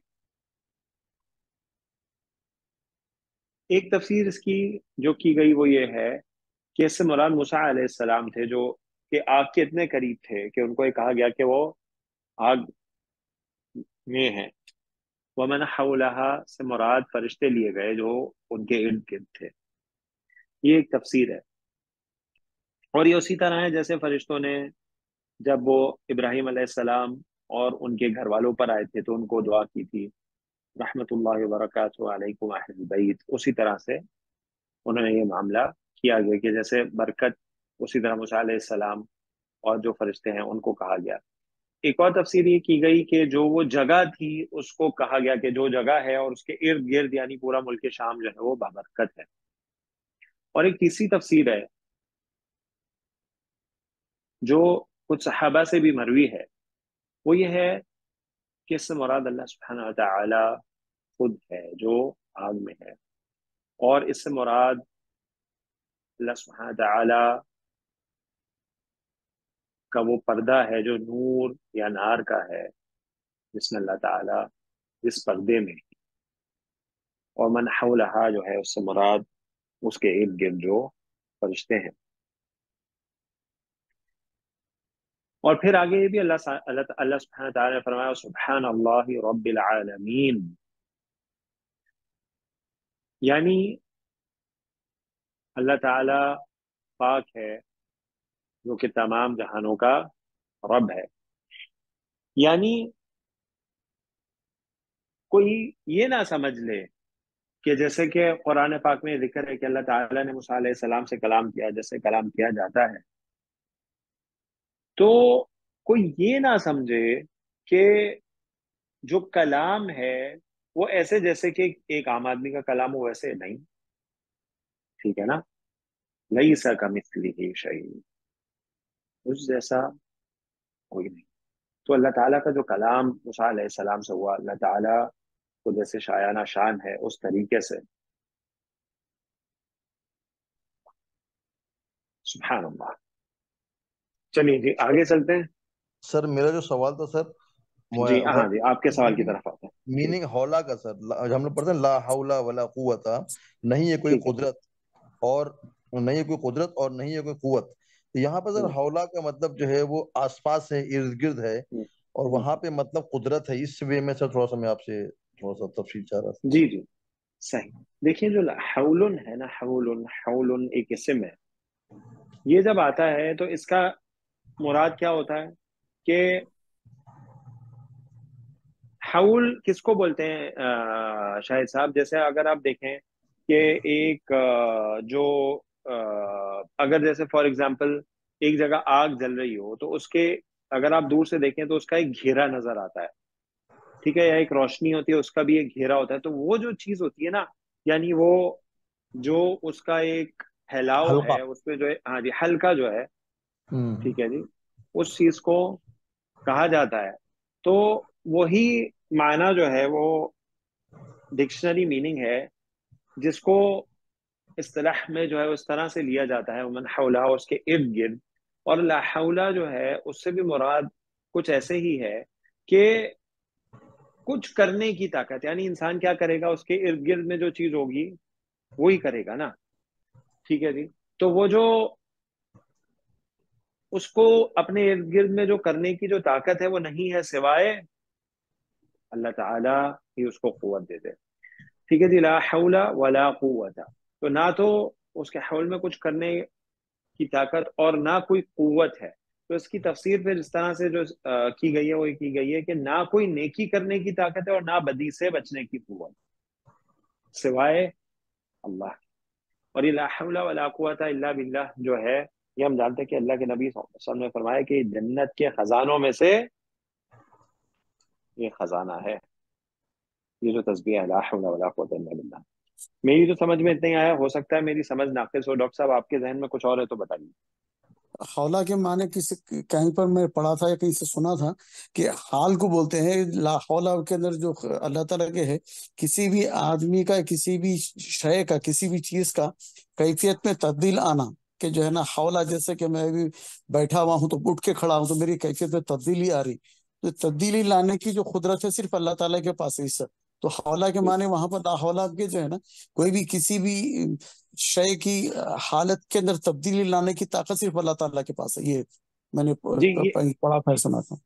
ایک تفسیر اس کی جو کی گئی وہ یہ ہے کہ اس سے مراد موسیٰ علیہ السلام تھے، جو کہ آگ کے اتنے قریب تھے کہ ان کو یہ کہا گیا کہ وہ آگ میں ہیں. ومن حولہا سے مراد فرشتے لیے گئے جو ان کے ارد گرد تھے. یہ ایک تفسیر ہے. اور یہ اسی طرح ہے جیسے فرشتوں نے جب وہ ابراہیم علیہ السلام اور ان کے گھر والوں پر آئے تھے تو ان کو دعا کی تھی رحمت اللہ وبرکاتہ علیکم اہل البیت، اسی طرح سے انہوں نے یہ معاملہ کیا گیا کہ جیسے برکت اسی طرح موسیٰ علیہ السلام اور جو فرشتے ہیں ان کو کہا گیا. ایک اور تفسیر یہ کی گئی کہ جو وہ جگہ تھی اس کو کہا گیا کہ جو جگہ ہے اور اس کے ارد گرد یعنی پورا ملک شام جو ہے وہ بابرکت ہے. اور ایک تیسری تفسیر ہے جو کچھ صحابہ سے بھی مروی ہے، وہ یہ ہے کہ اس سے مراد اللہ سبحانہ وتعالی خود ہے جو آگ میں ہے، اور اس سے مراد اللہ سبحانہ وتعالی کا وہ پردہ ہے جو نور یا نار کا ہے جس میں اللہ تعالی اس پردے میں، اور من حولہا جو ہے اس سے مراد اس کے ارد گرد جو فرشتے ہیں. اور پھر آگے یہ بھی اللہ اللہ اللہ سبحانہ تعالیٰ نے فرمایا سبحان اللہ رب العالمین، یعنی اللہ تعالی پاک ہے جو کہ تمام جہانوں کا رب ہے. یعنی کوئی یہ نہ سمجھ لے کہ جیسے کہ قرآن پاک میں ذکر ہے کہ اللہ تعالیٰ نے موسیٰ علیہ السلام سے کلام کیا جیسے کلام کیا جاتا ہے، تو کوئی یہ نہ سمجھے کہ جو کلام ہے وہ ایسے جیسے کہ ایک عام آدمی کا کلام ہو، ویسے نہیں. ٹھیک ہے نا، لیس کمثلہ شیء، اس جیسا کوئی نہیں. تو اللہ تعالیٰ کا جو کلام موسیٰ علیہ السلام سے ہوا، اللہ تعالیٰ کو جیسے شایانہ شان ہے اس طریقے سے سبحان اللہ. چلیے جی آگے چلتے ہیں. سر میرا جو سوال تھا سر، جی ہاں جی آپ کے سوال کی طرف آتے ہیں. میننگ حولا کا سر، ہم لوگ پڑھتے ہیں لا حول ولا قوت، نہیں ہے کوئی قدرت اور نہیں ہے کوئی قدرت اور نہیں ہے کوئی قوت. تو یہاں پہ سر حولا کا مطلب جو ہے وہ آس پاس ہے، ارد گرد ہے، اور وہاں پہ مطلب قدرت ہے. اس وے میں سر تھوڑا سا میں آپ سے تھوڑا سا تفصیل چاہ رہا تھا. جی جی صحیح. دیکھیں جو حول ہے نا، حول حول ایک اسم ہے. یہ جب آتا ہے تو اس کا مراد کیا ہوتا ہے کہ حول کس کو بولتے ہیں شاہد صاحب؟ جیسے اگر آپ دیکھیں کہ ایک جو اگر جیسے فار ایگزامپل ایک جگہ آگ جل رہی ہو تو اس کے اگر آپ دور سے دیکھیں تو اس کا ایک گھیرا نظر آتا ہے، ٹھیک ہے، یا ایک روشنی ہوتی ہے اس کا بھی ایک گھیرا ہوتا ہے. تو وہ جو چیز ہوتی ہے نا، یعنی وہ جو اس کا ایک پھیلاؤ ہے اس پہ جو ہے، ہاں جی ہلکا جو ہے، ٹھیک ہے جی، اس چیز کو کہا جاتا ہے. تو وہی معنی جو ہے وہ ڈکشنری میننگ ہے جس کو اصطلاح میں جو ہے اس طرح سے لیا جاتا ہے ومن حولہ، اس کے ارد گرد. اور لا حولہ جو ہے اس سے بھی مراد کچھ ایسے ہی ہے کہ کچھ کرنے کی طاقت، یعنی انسان کیا کرے گا اس کے ارد گرد میں جو چیز ہوگی وہی کرے گا نا، ٹھیک ہے جی. تو وہ جو اس کو اپنے ارد گرد میں جو کرنے کی جو طاقت ہے وہ نہیں ہے سوائے اللہ تعالیٰ ہی اس کو قوت دے دے. ٹھیک ہے جی، لا حول ولا قوت، تو نہ تو اس کے حول میں کچھ کرنے کی طاقت اور نہ کوئی قوت ہے. تو اس کی تفسیر پھر اس طرح سے جو کی گئی ہے وہ کی گئی ہے کہ نہ کوئی نیکی کرنے کی طاقت ہے اور نہ بدی سے بچنے کی قوت سوائے اللہ. اور یہ لا حول ولا قوت الا باللہ جو ہے یہ ہم جانتے ہیں کہ اللہ کے نبی صلی اللہ علیہ وسلم نے فرمایا کہ جنت کے خزانوں میں سے یہ خزانہ ہے، یہ جو تسبیح ہے لا حول ولا قوت الا باللہ. میری تو سمجھ میں اتنا ہی آیا، ہو سکتا ہے میری سمجھ ناقص ہو. ڈاکٹر صاحب آپ کے ذہن میں کچھ اور ہے تو بتائیے. حولہ کے معنی کسی کہیں پر میں پڑھا تھا یا کہیں سے سنا تھا کہ حال کو بولتے ہیں. لا حولہ کے اندر جو اللہ تعالیٰ کے ہے، کسی بھی آدمی کا کسی بھی شے کا کسی بھی چیز کا کیفیت میں تبدیل آنا، کہ جو ہے نا حولہ، جیسے کہ میں بھی بیٹھا ہوا ہوں تو اٹھ کے کھڑا ہوں تو میری کیفیت میں تبدیلی آ رہی، تو تبدیلی لانے کی جو قدرت ہے صرف اللہ تعالیٰ کے پاس ہے. اس سے تو حولہ کے معنی وہاں پر لا حولہ کے جو ہے نا کوئی بھی کسی بھی شے کی حالت کے اندر تبدیلی لانے کی طاقت صرف اللہ تعالیٰ کے پاس ہے. یہ میں نے جی یہ پڑھا تھا، سنا تھا.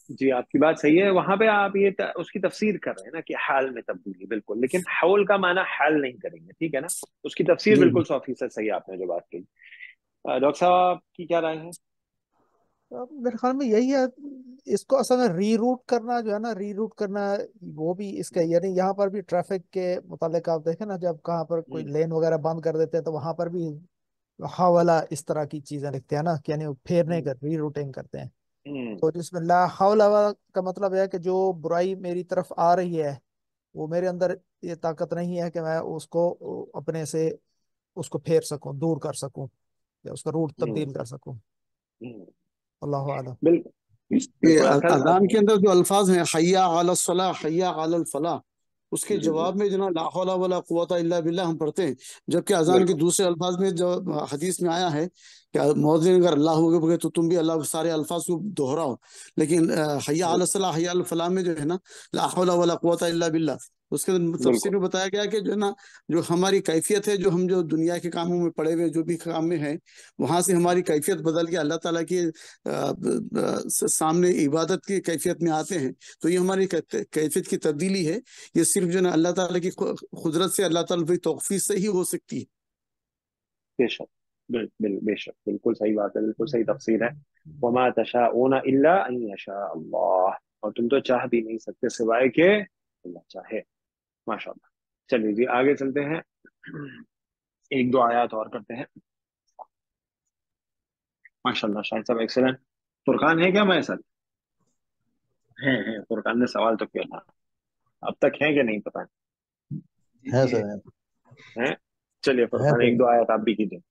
جی آپ کی بات صحیح ہے، وہاں پہ آپ یہ ت- اس کی تفسیر کر رہے ہیں نا کہ حال میں تبدیلی، بالکل، لیکن حول کا معنی حال نہیں کریں گے، ٹھیک ہے نا؟ اس کی تفسیر جی بالکل سو فیصد صحیح آپ نے جو بات کہی۔ آ، ڈاکٹر صاحب آپ کی کیا رائے ہے؟ اب میرے خیال میں یہی ہے، اس کو اصل میں ری روٹ کرنا جو ہے نا، ری روٹ کرنا وہ بھی اس کا، یعنی یہاں پر بھی ٹریفک کے متعلق آپ دیکھیں نا، جب کہاں پر کوئی ہوں، لین وغیرہ بند کر دیتے ہیں تو وہاں پر بھی حوالہ اس طرح کی چیزیں لکھتے ہیں نا، کہ یعنی پھیرنے ہوں، کا ری روٹنگ کرتے ہیں۔ ہوں، تو جس میں لا حول ولا کا مطلب ہے کہ جو برائی میری طرف آ رہی ہے وہ میرے اندر یہ طاقت نہیں ہے کہ میں اس کو اپنے سے اس کو پھیر سکوں، دور کر سکوں، یا اس کا روٹ ہوں، تبدیل کر سکوں۔ ہوں، اللہ عالم۔ بالکل، یہ بالکل اصل اذان کے اندر جو الفاظ ہیں حیا علی الصلاح، حیا علی الفلاح، اس کے جی، جواب میں جو نا لا حول ولا قوت الا باللہ ہم پڑھتے ہیں، جبکہ اذان کے بالکل، دوسرے الفاظ میں جو حدیث میں آیا ہے کہ مؤذن اگر اللہ ہو گئے تو تم بھی اللہ سارے الفاظ کو دہراؤ، لیکن آ، حیا علی الصلاح حیا علی الفلاح میں جو ہے نا لا حول ولا قوت الا باللہ، اس کے تفسیر بالکل، میں بتایا گیا کہ جو ہے نا جو ہماری کیفیت ہے، جو ہم جو دنیا کے کاموں میں پڑے ہوئے جو بھی کام میں ہیں، وہاں سے ہماری کیفیت بدل کے اللہ تعالیٰ کی آ، آ، سامنے عبادت کی کیفیت میں آتے ہیں، تو یہ ہماری کیفیت کی تبدیلی ہے، یہ صرف جو ہے نا اللہ تعالیٰ کی قدرت سے، اللہ تعالیٰ کی توفیق سے ہی ہو سکتی ہے۔ بے شک، بال بال بے شک، بالکل صحیح بات ہے، بالکل صحیح تفسیر ہے۔ وما تشاءون الا ان یشاء اللہ، اور تم تو چاہ بھی نہیں سکتے سوائے کہ اللہ چاہے۔ ماشاء اللہ۔ چلیے جی آگے چلتے ہیں، ایک دو آیات اور کرتے ہیں۔ ماشاء اللہ شاہد صاحب ایکسلنٹ۔ فرقان ہے کیا میں سر؟ ہیں ہیں فرقان نے سوال تو کیا تھا، اب تک ہے کہ نہیں پتا جی ہے جی سر، ہے؟ چلیے ہے فرقان سر۔ ایک دو آیات آپ بھی کیجیے۔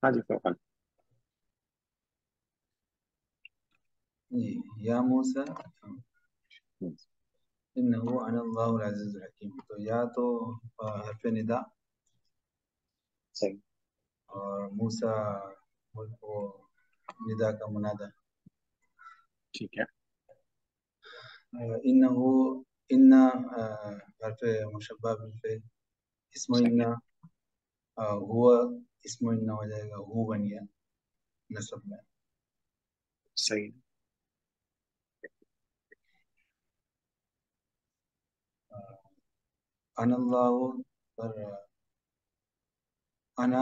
ہاں جی فرقان. جی یا موسیٰ انہو انا اللہ العزیز الحکیم. تو یا تو حرف ندا صحیح. اور موسیٰ وہ ندا کا منادہ. ٹھیک ہے. انہو انا حرف مشبہ بالفعل. اسم صحیح. انا ہوا اسم انا ہو جائے گا، ہو بن گیا نصب میں. صحیح. انا اللہ پر انا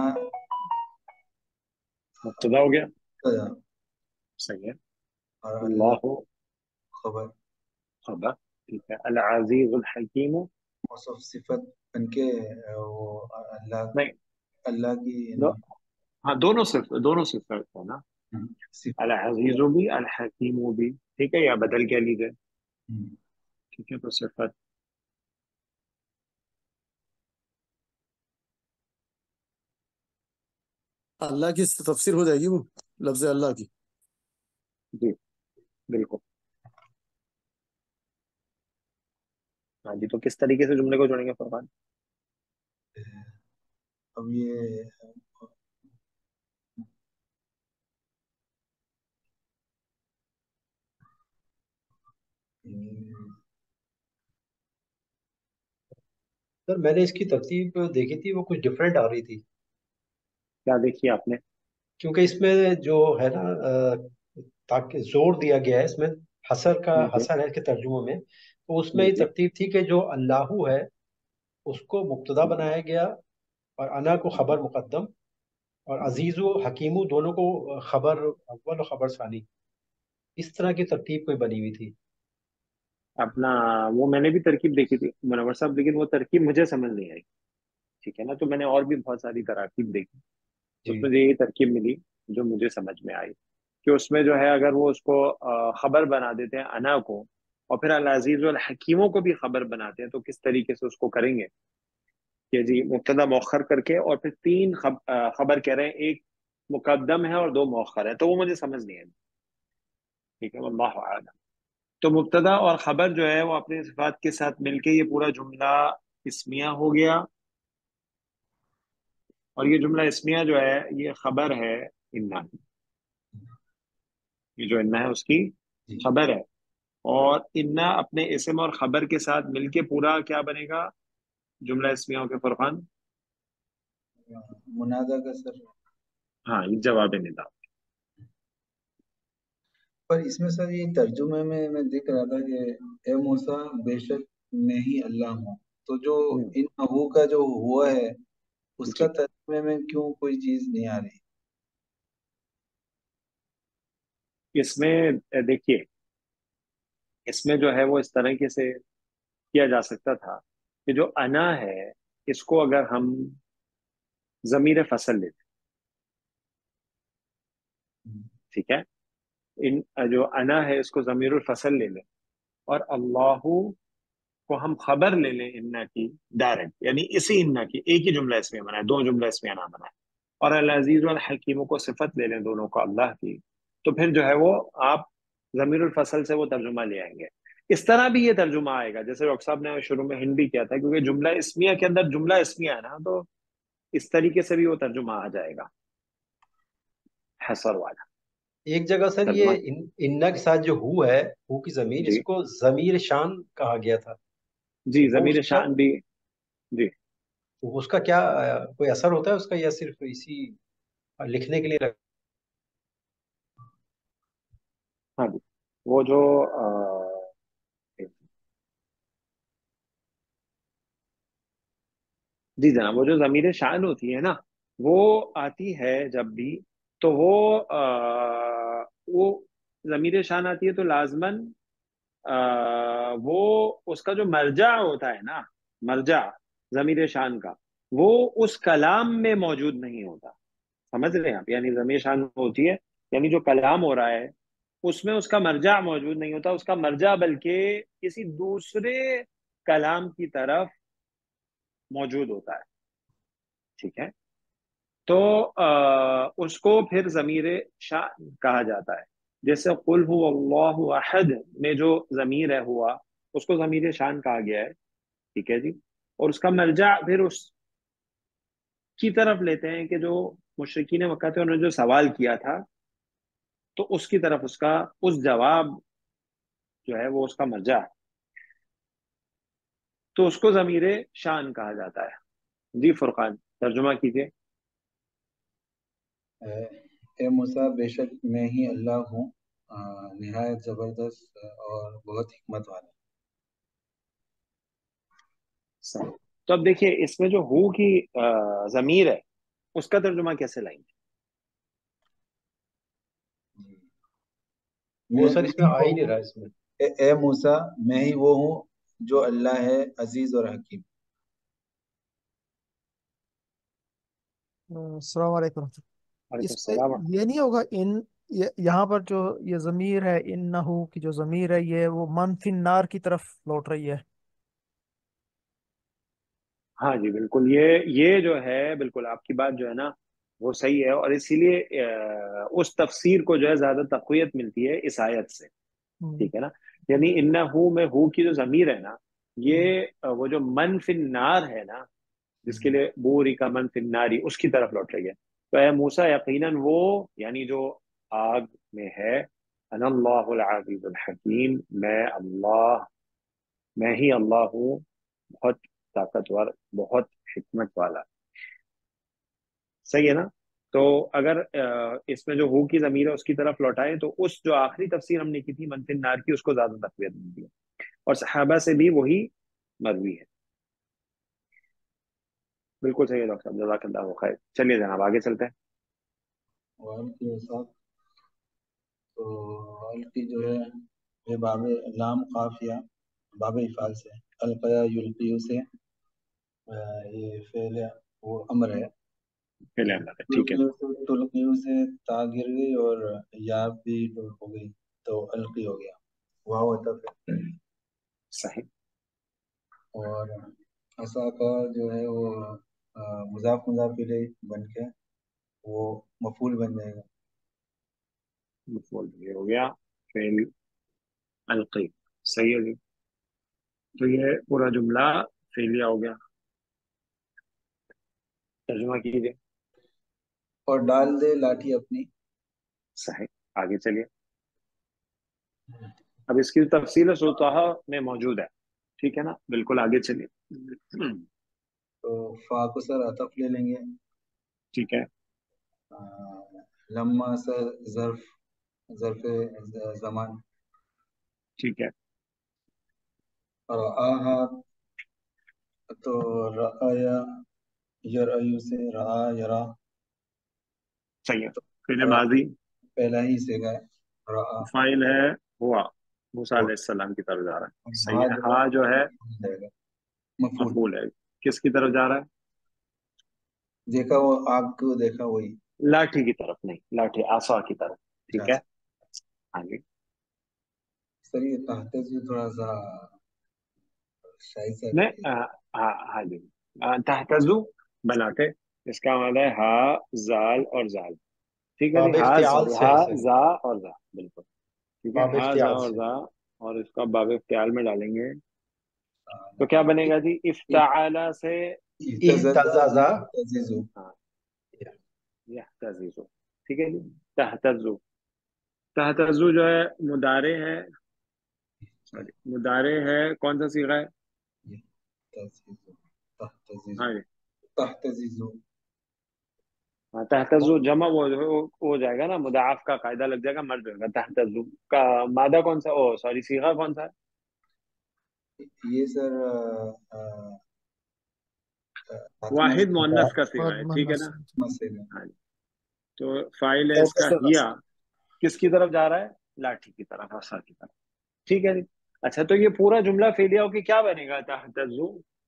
مبتدا ہو گیا. مبتدا صحیح ہے. اور اللہ اللہ خبر. خبر. ٹھیک ہے. العزیز الحکیم. موصف صفت بن کے وہ اللہ نہیں اللہ کی دو, یعنی ہاں دونوں صرف دونوں صرف ہے نا. صفت. العزیز بھی الحکیم بھی. ٹھیک ہے. یا بدل کہہ لیجیے. ٹھیک ہے. تو صفت اللہ کی تفسیر ہو جائے گی وہ لفظ اللہ کی. جی بالکل. ہاں جی. تو کس طریقے سے جملے کو جوڑیں گے فرقان؟ اب یہ سر میں نے اس کی ترتیب دیکھی تھی، وہ کچھ ڈفرینٹ آ رہی تھی. کیا دیکھیے آپ نے؟ کیونکہ اس میں جو ہے نا تاکہ زور دیا گیا ہے، اس میں حسر کا جی حسر ہے کہ ترجموں میں، تو اس میں جی یہ جی. ترتیب تھی کہ جو اللہ ہے اس کو مبتدا بنایا گیا اور انا کو خبر مقدم، اور عزیز و حکیم دونوں کو خبر اول و خبر ثانی. اس طرح کی ترتیب کوئی بنی ہوئی تھی. اپنا وہ میں نے بھی ترکیب دیکھی تھی منور صاحب، لیکن وہ ترکیب مجھے سمجھ نہیں آئی. ٹھیک ہے نا. تو میں نے اور بھی بہت ساری تراکیب دیکھی، جی اس میں یہی ترکیب ملی جو مجھے سمجھ میں آئی کہ اس میں جو ہے اگر وہ اس کو خبر بنا دیتے ہیں انا کو، اور پھر العزیز الحکیموں کو بھی خبر بناتے ہیں، تو کس طریقے سے اس کو کریں گے کہ جی مبتدا مؤخر کر کے اور پھر تین خبر کہہ رہے ہیں، ایک مقدم ہے اور دو مؤخر ہے، تو وہ مجھے سمجھ نہیں آئی. ٹھیک ہے. واللہ اعلم. تو مبتدا اور خبر جو ہے وہ اپنے صفات کے ساتھ مل کے یہ پورا جملہ اسمیہ ہو گیا، اور یہ جملہ اسمیہ جو ہے یہ خبر ہے انا. یہ جو انا ہے اس کی جی خبر ہے، اور انا اپنے اسم اور خبر کے ساتھ مل کے پورا کیا بنے گا جملہ اسمیہ ہو کے فرقان؟ منادہ کا سر. ہاں یہ جواب ندا. پر اس میں سر یہ ترجمے میں میں دیکھ رہا تھا کہ اے موسیٰ بے شک میں ہی اللہ ہوں، تو جو ان ابو کا جو ہوا ہے اس کا جی ترجمے میں کیوں کوئی چیز نہیں آ رہی؟ اس میں دیکھیے، اس میں جو ہے وہ اس طریقے سے کیا جا سکتا تھا کہ جو انا ہے اس کو اگر ہم ضمیر فصل لیتے، ٹھیک ہے، ان جو انا ہے اس کو ضمیر الفصل لے لیں، اور اللہ کو ہم خبر لے لیں انا کی ڈائریکٹ، یعنی اسی انا کی ایک ہی جملہ اس میں بنائے، دو جملہ اس میں نہ بنائے، اور العزیز والحکیم کو صفت لے لیں دونوں کو اللہ کی، تو پھر جو ہے وہ آپ ضمیر الفصل سے وہ ترجمہ لے آئیں گے. اس طرح بھی یہ ترجمہ آئے گا جیسے ڈاکٹر صاحب نے شروع میں ہند بھی کیا تھا، کیونکہ جملہ اسمیہ کے اندر جملہ اسمیہ ہے نا، تو اس طریقے سے بھی وہ ترجمہ آ جائے گا حصر والا ایک جگہ سر ترجمہ. یہ ان- انا کے ساتھ جو ہو ہے، ہو کی ضمیر، جی اس کو ضمیر شان کہا گیا تھا. جی. وہ اس ضمیر کا شان بھی. جی اس کا کیا آ، کوئی اثر ہوتا ہے اس کا، یا صرف اسی لکھنے کے لیے رکھ- ہاں جی. وہ جو آ، جی جناب، وہ جو ضمیر شان ہوتی ہے نا، وہ آتی ہے جب بھی، تو وہ آ، وہ ضمیر شان آتی ہے تو لازماً آ، وہ اس کا جو مرجع ہوتا ہے نا، مرجع ضمیر شان کا، وہ اس کلام میں موجود نہیں ہوتا. سمجھ رہے ہیں آپ؟ یعنی ضمیر شان ہوتی ہے، یعنی جو کلام ہو رہا ہے اس میں اس کا مرجع موجود نہیں ہوتا، اس کا مرجع بلکہ کسی دوسرے کلام کی طرف موجود ہوتا ہے. ٹھیک ہے. تو آ, اس کو پھر ضمیر شان کہا جاتا ہے. جیسے قل هو اللہ احد میں جو ضمیر ہے ہوا، اس کو ضمیر شان کہا گیا ہے. ٹھیک ہے جی. اور اس کا مرجع پھر اس کی طرف لیتے ہیں کہ جو مشرکین مکہ تھے، انہوں نے جو سوال کیا تھا، تو اس کی طرف اس کا اس جواب جو ہے وہ اس کا مرجع ہے، تو اس کو ضمیر شان کہا جاتا ہے. جی فرقان ترجمہ کیجئے. اے موسیٰ، بے شک میں ہی اللہ ہوں، آ، نہایت زبردست اور بہت حکمت والا. صحیح. تو اب دیکھیے اس میں جو ہو کی آ، ضمیر ہے، اس کا ترجمہ کیسے لائیں گے؟ جی. وہ میں سر میں اس میں ہی آ وہ ہی نہیں ہوں، رہا اس میں. اے, اے موسیٰ میں ہی وہ ہوں جو اللہ ہے عزیز اور حکیم. السلام علیکم. وعلیکم اس پہ السلام. یہ نہیں ہوگا ان یہ- یہاں پر جو یہ ضمیر ہے انہو کی جو ضمیر ہے یہ وہ منفی نار کی طرف لوٹ رہی ہے. ہاں جی بالکل، یہ یہ جو ہے بالکل آپ کی بات جو ہے نا وہ صحیح ہے، اور اسی لیے آ، اس تفسیر کو جو ہے زیادہ تقویت ملتی ہے اس آیت سے. ہم، ٹھیک ہے نا. یعنی انہو میں ہو کی جو ضمیر ہے نا، ہم، یہ آ، وہ جو من فی النار ہے نا، جس کے ہم. لیے بوری کا من فی الناری، اس کی طرف لوٹ رہی ہے. تو اے موسیٰ یقیناً وہ یعنی جو آگ میں ہے، انا اللہ العزیز الحکیم، میں اللہ میں ہی اللہ ہوں، بہت طاقتور، بہت حکمت والا. صحیح ہے نا. تو اگر آ، اس میں جو ہو کی ضمیر ہے اس کی طرف لوٹائیں تو اس جو آخری تفسیر ہم نے کی تھی منفی النار کی، اس کو زیادہ تقویت ملتی ہے، اور صحابہ سے بھی وہی مروی ہے. بالکل صحیح ہے ڈاکٹر صاحب، جزاک اللہ خیر. چلیے جناب آگے چلتے ہیں. اور کے ساتھ تو ال کی جو ہے یہ باب لام قافیہ باب افعال سے، القیا یلقیو سے، آ، یہ فعل وہ امر ہے. پہلے اللہ کا ٹھیک ہے. تلقیو سے تلقیو سے تا گر گئی اور یا بھی ہو گئی تو القی ہو گیا، واو ہوتا پھر. صحیح. اور عصا کا جو ہے وہ آ، مضاف مضاف الیہ بن کے وہ مفعول بن جائے گا. مفعول بھی ہو گیا. فعل القی. صحیح ہے جی. تو یہ پورا جملہ فعلیہ ہو گیا. ترجمہ کیجیے. اور ڈال دے لاٹھی اپنی. صحیح. آگے چلیے. اب اس کی تفصیل سورۃ میں موجود ہے. ٹھیک ہے نا. بالکل آگے چلیے. تو فا کو سر عطف لے لیں گے. ٹھیک ہے. آ، لما سر ظرف ظرف زمان. ٹھیک ہے. اور آہا تو رآیا یرایو سے رآ یرا. صحیح ہے. تو فعل رآ ماضی، پہلا ہی سے گا رآ. فاعل ہے ہوا، موسیٰ ہوا. علیہ السلام کی طرف جا رہا ہے. ہاں صحیح ہے. جو ہے ہاں جو ہے مفعول جائے گا، مفعول. مفعول ہے. کس کی طرف جا رہا ہے؟ دیکھا وہ آگ کو دیکھا وہی لاٹھی کی طرف نہیں، لاٹھی آسا کی طرف. ٹھیک ہے. جاتا. ہاں جی. سر یہ تحت جو تھوڑا سا شاید سا میں لگے. آ، ہاں ہاں جی. آ، تحتزو بناتے، اس کا معنی ہے ہا زال اور زال. ٹھیک ہے جی. باب ہا افتعال سے ہا ہے سر، زا اور زا. بالکل ٹھیک ہے. باب ہا زا افتعال اور سے. زا، اور اس کا باب افتعال میں ڈالیں گے آ، تو کیا بنے گا جی؟ افتعال سے اہتزازا اہتزازا. یہتززو. یحتززو. ٹھیک ہے جی. تحتزو، تحتزو جو ہے مدارے ہے، سوری مدارے ہے. کون سا صیغہ ہے؟ یحتززو تحتززو ہاں جی. تحتززو. ہاں تحتزو جمع وہ وہ ہو جائے گا نا، مضاعف کا قاعدہ لگ جائے گا، مرد ہوگا. تحتزو کا مادہ کون سا، او سوری صیغہ کون سا ہے؟ یہ سر آ، آ، فاطمہ واحد مؤنث کا صیغہ بعد ہے. ٹھیک ہے نا. فاطمہ سے ہے. ہاں جی. تو فاعل ہے تو اس کا کیسے بس؟ ہیا، کس کی طرف جا رہا ہے؟ لاٹھی کی طرف، آسا کی طرف. ٹھیک ہے جی. اچھا تو یہ پورا جملہ فعلیہ ہو کے کیا بنے گا؟ تحتزو.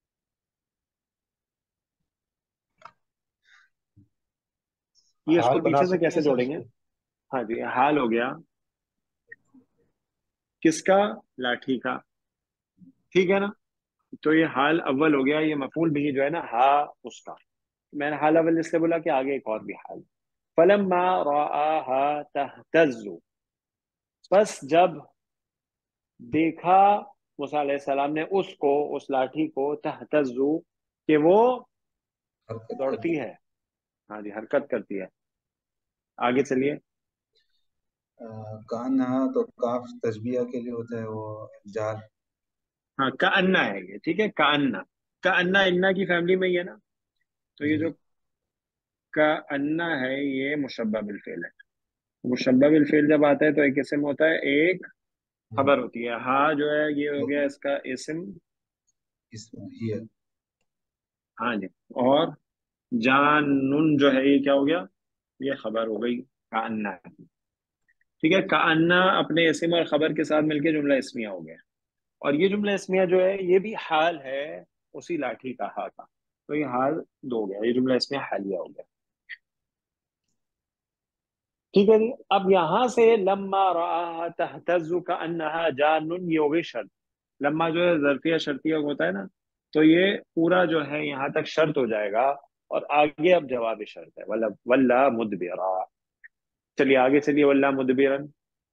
یہ اس حال کو بنا پیچھے سے سکتے ہیں کیسے سر جوڑیں اس گے؟ کو. ہاں جی. حال ہو گیا کس کا؟ لاٹھی کا. ٹھیک ہے نا. تو یہ حال اول ہو گیا، یہ مفعول بھی جو ہے نا ہا اس کا. میں نے حال اول اس لیے بولا کہ آگے ایک اور بھی حال. فلما رآها تہتز، بس جب دیکھا موسیٰ علیہ السلام نے اس کو، اس لاٹھی کو، تہتز کہ وہ حرکت کرتی دوڑتی ہے، ہاں جی حرکت کرتی ہے. آگے چلیے. کہاں تو کاف تشبیہ کے لیے ہوتا ہے، وہ جار. ہاں کأنہ ہے یہ، ٹھیک ہے. کأنہ، کأنہ انا کی فیملی میں ہی ہے نا. تو یہ جی جو کأنہ ہے یہ مشبہ بالفعل ہے. مشبہ بالفعل جب آتا ہے تو ایک اسم ہوتا ہے، ایک خبر ہوتی ہے. ہاں جو ہے یہ ہو گیا اس کا اسم، اس میں یہ ہاں جی. اور جان نون جو ہے یہ کیا ہو گیا، یہ خبر ہو گئی کأنہ کی. ٹھیک ہے. کأنہ اپنے اسم اور خبر کے ساتھ مل کے جملہ اسمیہ ہو گیا. اور یہ جملہ اسمیہ جو ہے یہ بھی حال ہے اسی لاٹھی کا، ہا کا. تو یہ حال دو ہو گیا، یہ جملہ اسمیہ حالیہ ہو گیا. ٹھیک ہے جی. اب یہاں سے لما رآها تہتز کأنہا جان، یہ ہو گئی شرط. لما جو ہے ظرفیہ شرطیہ ہوتا ہے نا، تو یہ پورا جو ہے یہاں تک شرط ہو جائے گا، اور آگے اب جواب شرط ہے. ولا ولا مدبرا. چلیے آگے چلیے. ولا مدبرن.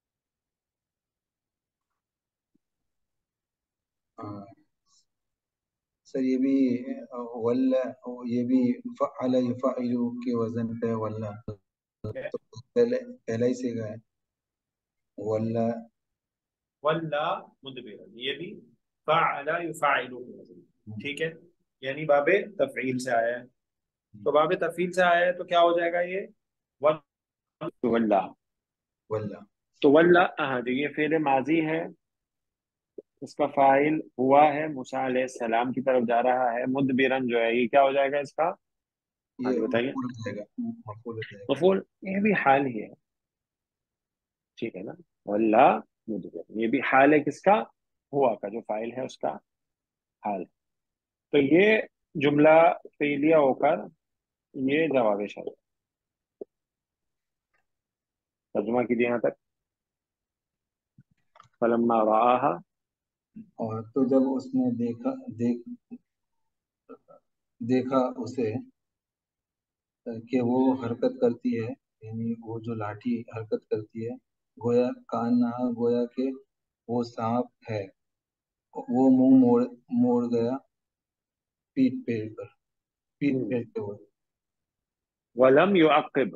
آ، سر یہ بھی ولا، یہ بھی فعل یفعل کے وزن پہ ولا، تو پہلے پہلا ہی سے گا ہے ولا. ولا مدبرن یہ بھی فعل یفعل، ٹھیک ہے. یعنی باب تفعیل سے آیا ہے. تو باب تفعیل سے آیا ہے تو کیا ہو جائے گا یہ ولا. ولا تو ولا، ہاں جی یہ فعل ماضی ہے، اس کا فاعل ہوا ہے، موسیٰ علیہ السلام کی طرف جا رہا ہے. مدبرن جو ہے یہ کیا ہو جائے گا اس کا، ہاں یہ جی بتائیے. مفعول ہو جائے گا، مفعول ہو جائے گا. مفعول، یہ بھی حال ہی ہے، ٹھیک ہے نا. ولا مدبرن یہ بھی حال ہے، کس کا، ہوا کا، جو فاعل ہے اس کا حال. تو یہ جملہ فعلیہ ہو کر یہ جواب شرط. ترجمہ کیجیے یہاں تک. فلما رآها، اور تو جب اس نے دیکھا دیکھ دیکھا اسے کہ وہ حرکت کرتی ہے، یعنی وہ جو لاٹھی حرکت کرتی ہے، گویا کانہا، گویا کہ وہ سانپ ہے، وہ منہ موڑ موڑ گیا پیٹ پھیر کر، پیٹ پھیرتے ہوئے. ولم يعقب.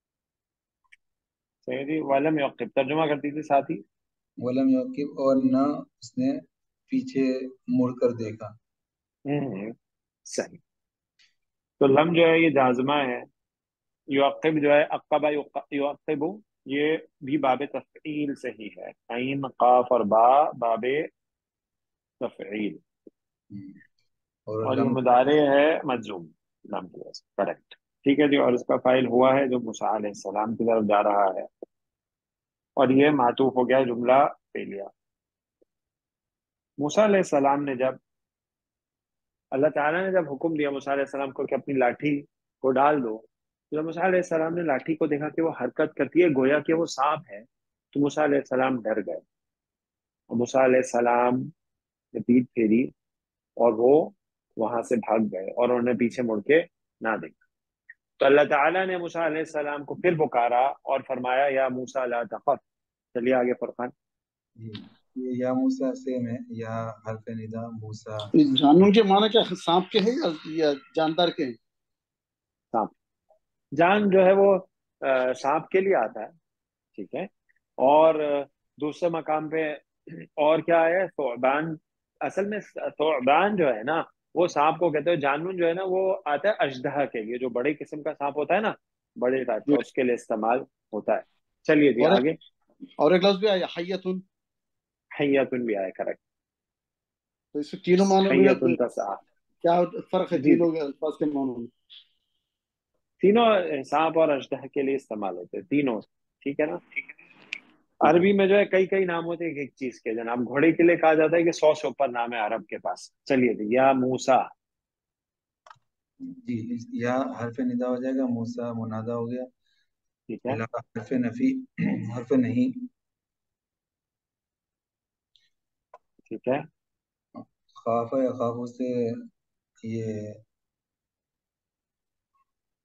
صحیح جی. ولم يعقب ترجمہ کرتی تھی ساتھی. ولم یعقب، اور نہ اس نے پیچھے مڑ کر دیکھا. ہوں، صحیح. تو لم جو ہے یہ جازمہ ہے. یعقب جو ہے عقبہ یعقب، یہ بھی باب تفعیل سے ہی ہے. عین قاف اور با باب تفعیل. اور اور یہ لم مضارع ہے مجزوم، لم کی وجہ سے. کریکٹ، ٹھیک ہے جی. اور اس کا فاعل ہوا ہے جو موسیٰ علیہ السلام کی طرف جا رہا ہے، اور یہ معطوف ہو گیا جملہ فعلیہ. موسیٰ علیہ السلام نے جب، اللہ تعالیٰ نے جب حکم دیا موسیٰ علیہ السلام کو کہ اپنی لاٹھی کو ڈال دو، تو جب موسیٰ علیہ السلام نے لاٹھی کو دیکھا کہ وہ حرکت کرتی ہے گویا کہ وہ سانپ ہے، تو موسیٰ علیہ السلام ڈر گئے، اور موسیٰ علیہ السلام نے پیٹھ پھیری اور وہ وہاں سے بھاگ گئے، اور انہوں نے پیچھے مڑ کے نہ دیکھا. تو اللہ تعالیٰ نے موسیٰ علیہ السلام کو پھر پکارا اور فرمایا یا موسیٰ لا تخف. چلیے آگے فرقان. جی، یہ یا موسیٰ سیم ہے، یا حرف ندا موسیٰ. جانور کے معنی کیا سانپ کے ہیں یا- یا جاندار کے ہیں؟ سانپ، جان جو ہے وہ آ، سانپ کے لیے آتا ہے، ٹھیک ہے. اور آ، دوسرے مقام پہ اور کیا ہے، ثعبان. اصل میں ثعبان جو ہے نا وہ سانپ کو کہتے ہیں. جانون جو ہے نا وہ آتا ہے اژدہا کے لیے، جو بڑے قسم کا سانپ ہوتا ہے نا، بڑے ٹائپ کا، اس کے لیے استعمال ہوتا ہے. چلیے جی اور ایک آگے. اور ایک لفظ بھی آیا حیتن، حیاتن بھی آئے، کریکٹ. تو اس سے تینوں معنی میں حیاتن تسعى. کیا فرق ہے جی جی، تینوں کے الفاظ کے معنوں میں؟ تینوں سانپ اور اژدہا کے لیے استعمال ہوتے ہیں تینوں، ٹھیک ہے نا. عربی میں جو ہے کئی کئی نام ہوتے ہیں ایک ایک چیز کے. جناب گھوڑے کے لیے کہا جاتا ہے کہ سو سے اوپر نام ہے عرب کے پاس. چلیے جی. یا موسیٰ، جی، یا حرف ندا ہو جائے گا، موسیٰ منادا ہو گیا. ٹھیک ہے. لا حرف نفی، حرف نہیں. ٹھیک ہے. خاف یا خافو سے یہ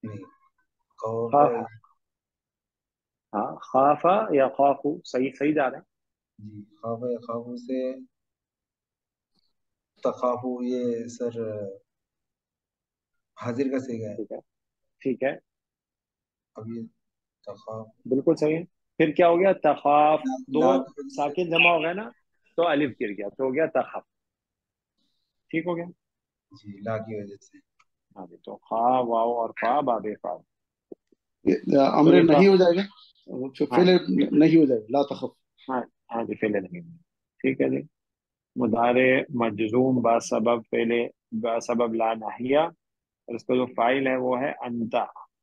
نہیں خوف خاف، ہاں خافا یا خوفو، صحیح صحیح جا رہے ہیں. جی خوف خوف سے تخافو، یہ سر حاضر کا صیغہ ہے. ٹھیک ہے ٹھیک ہے اب یہ تخاف بالکل صحیح ہے. پھر کیا ہو گیا؟ تخاف، دو لا کی وجہ سے ساکن جمع ہو گیا نا، تو الف گر گیا تو ہو گیا تخف. ٹھیک ہو گیا. جی لا کی وجہ سے. ہاں جی، تو خا واو اور فا باب فا. یہ تو امر یہ نہیں ہو جائے گا، ہاں فعل جی نہیں ہو جائے گا، لا تخف. ہاں ہاں جی فعل نہیں. ٹھیک ہے جی. مضارع مجزوم با سبب فعل با سبب لا ناہیہ، اور اس کا جو فاعل ہے وہ ہے انتا.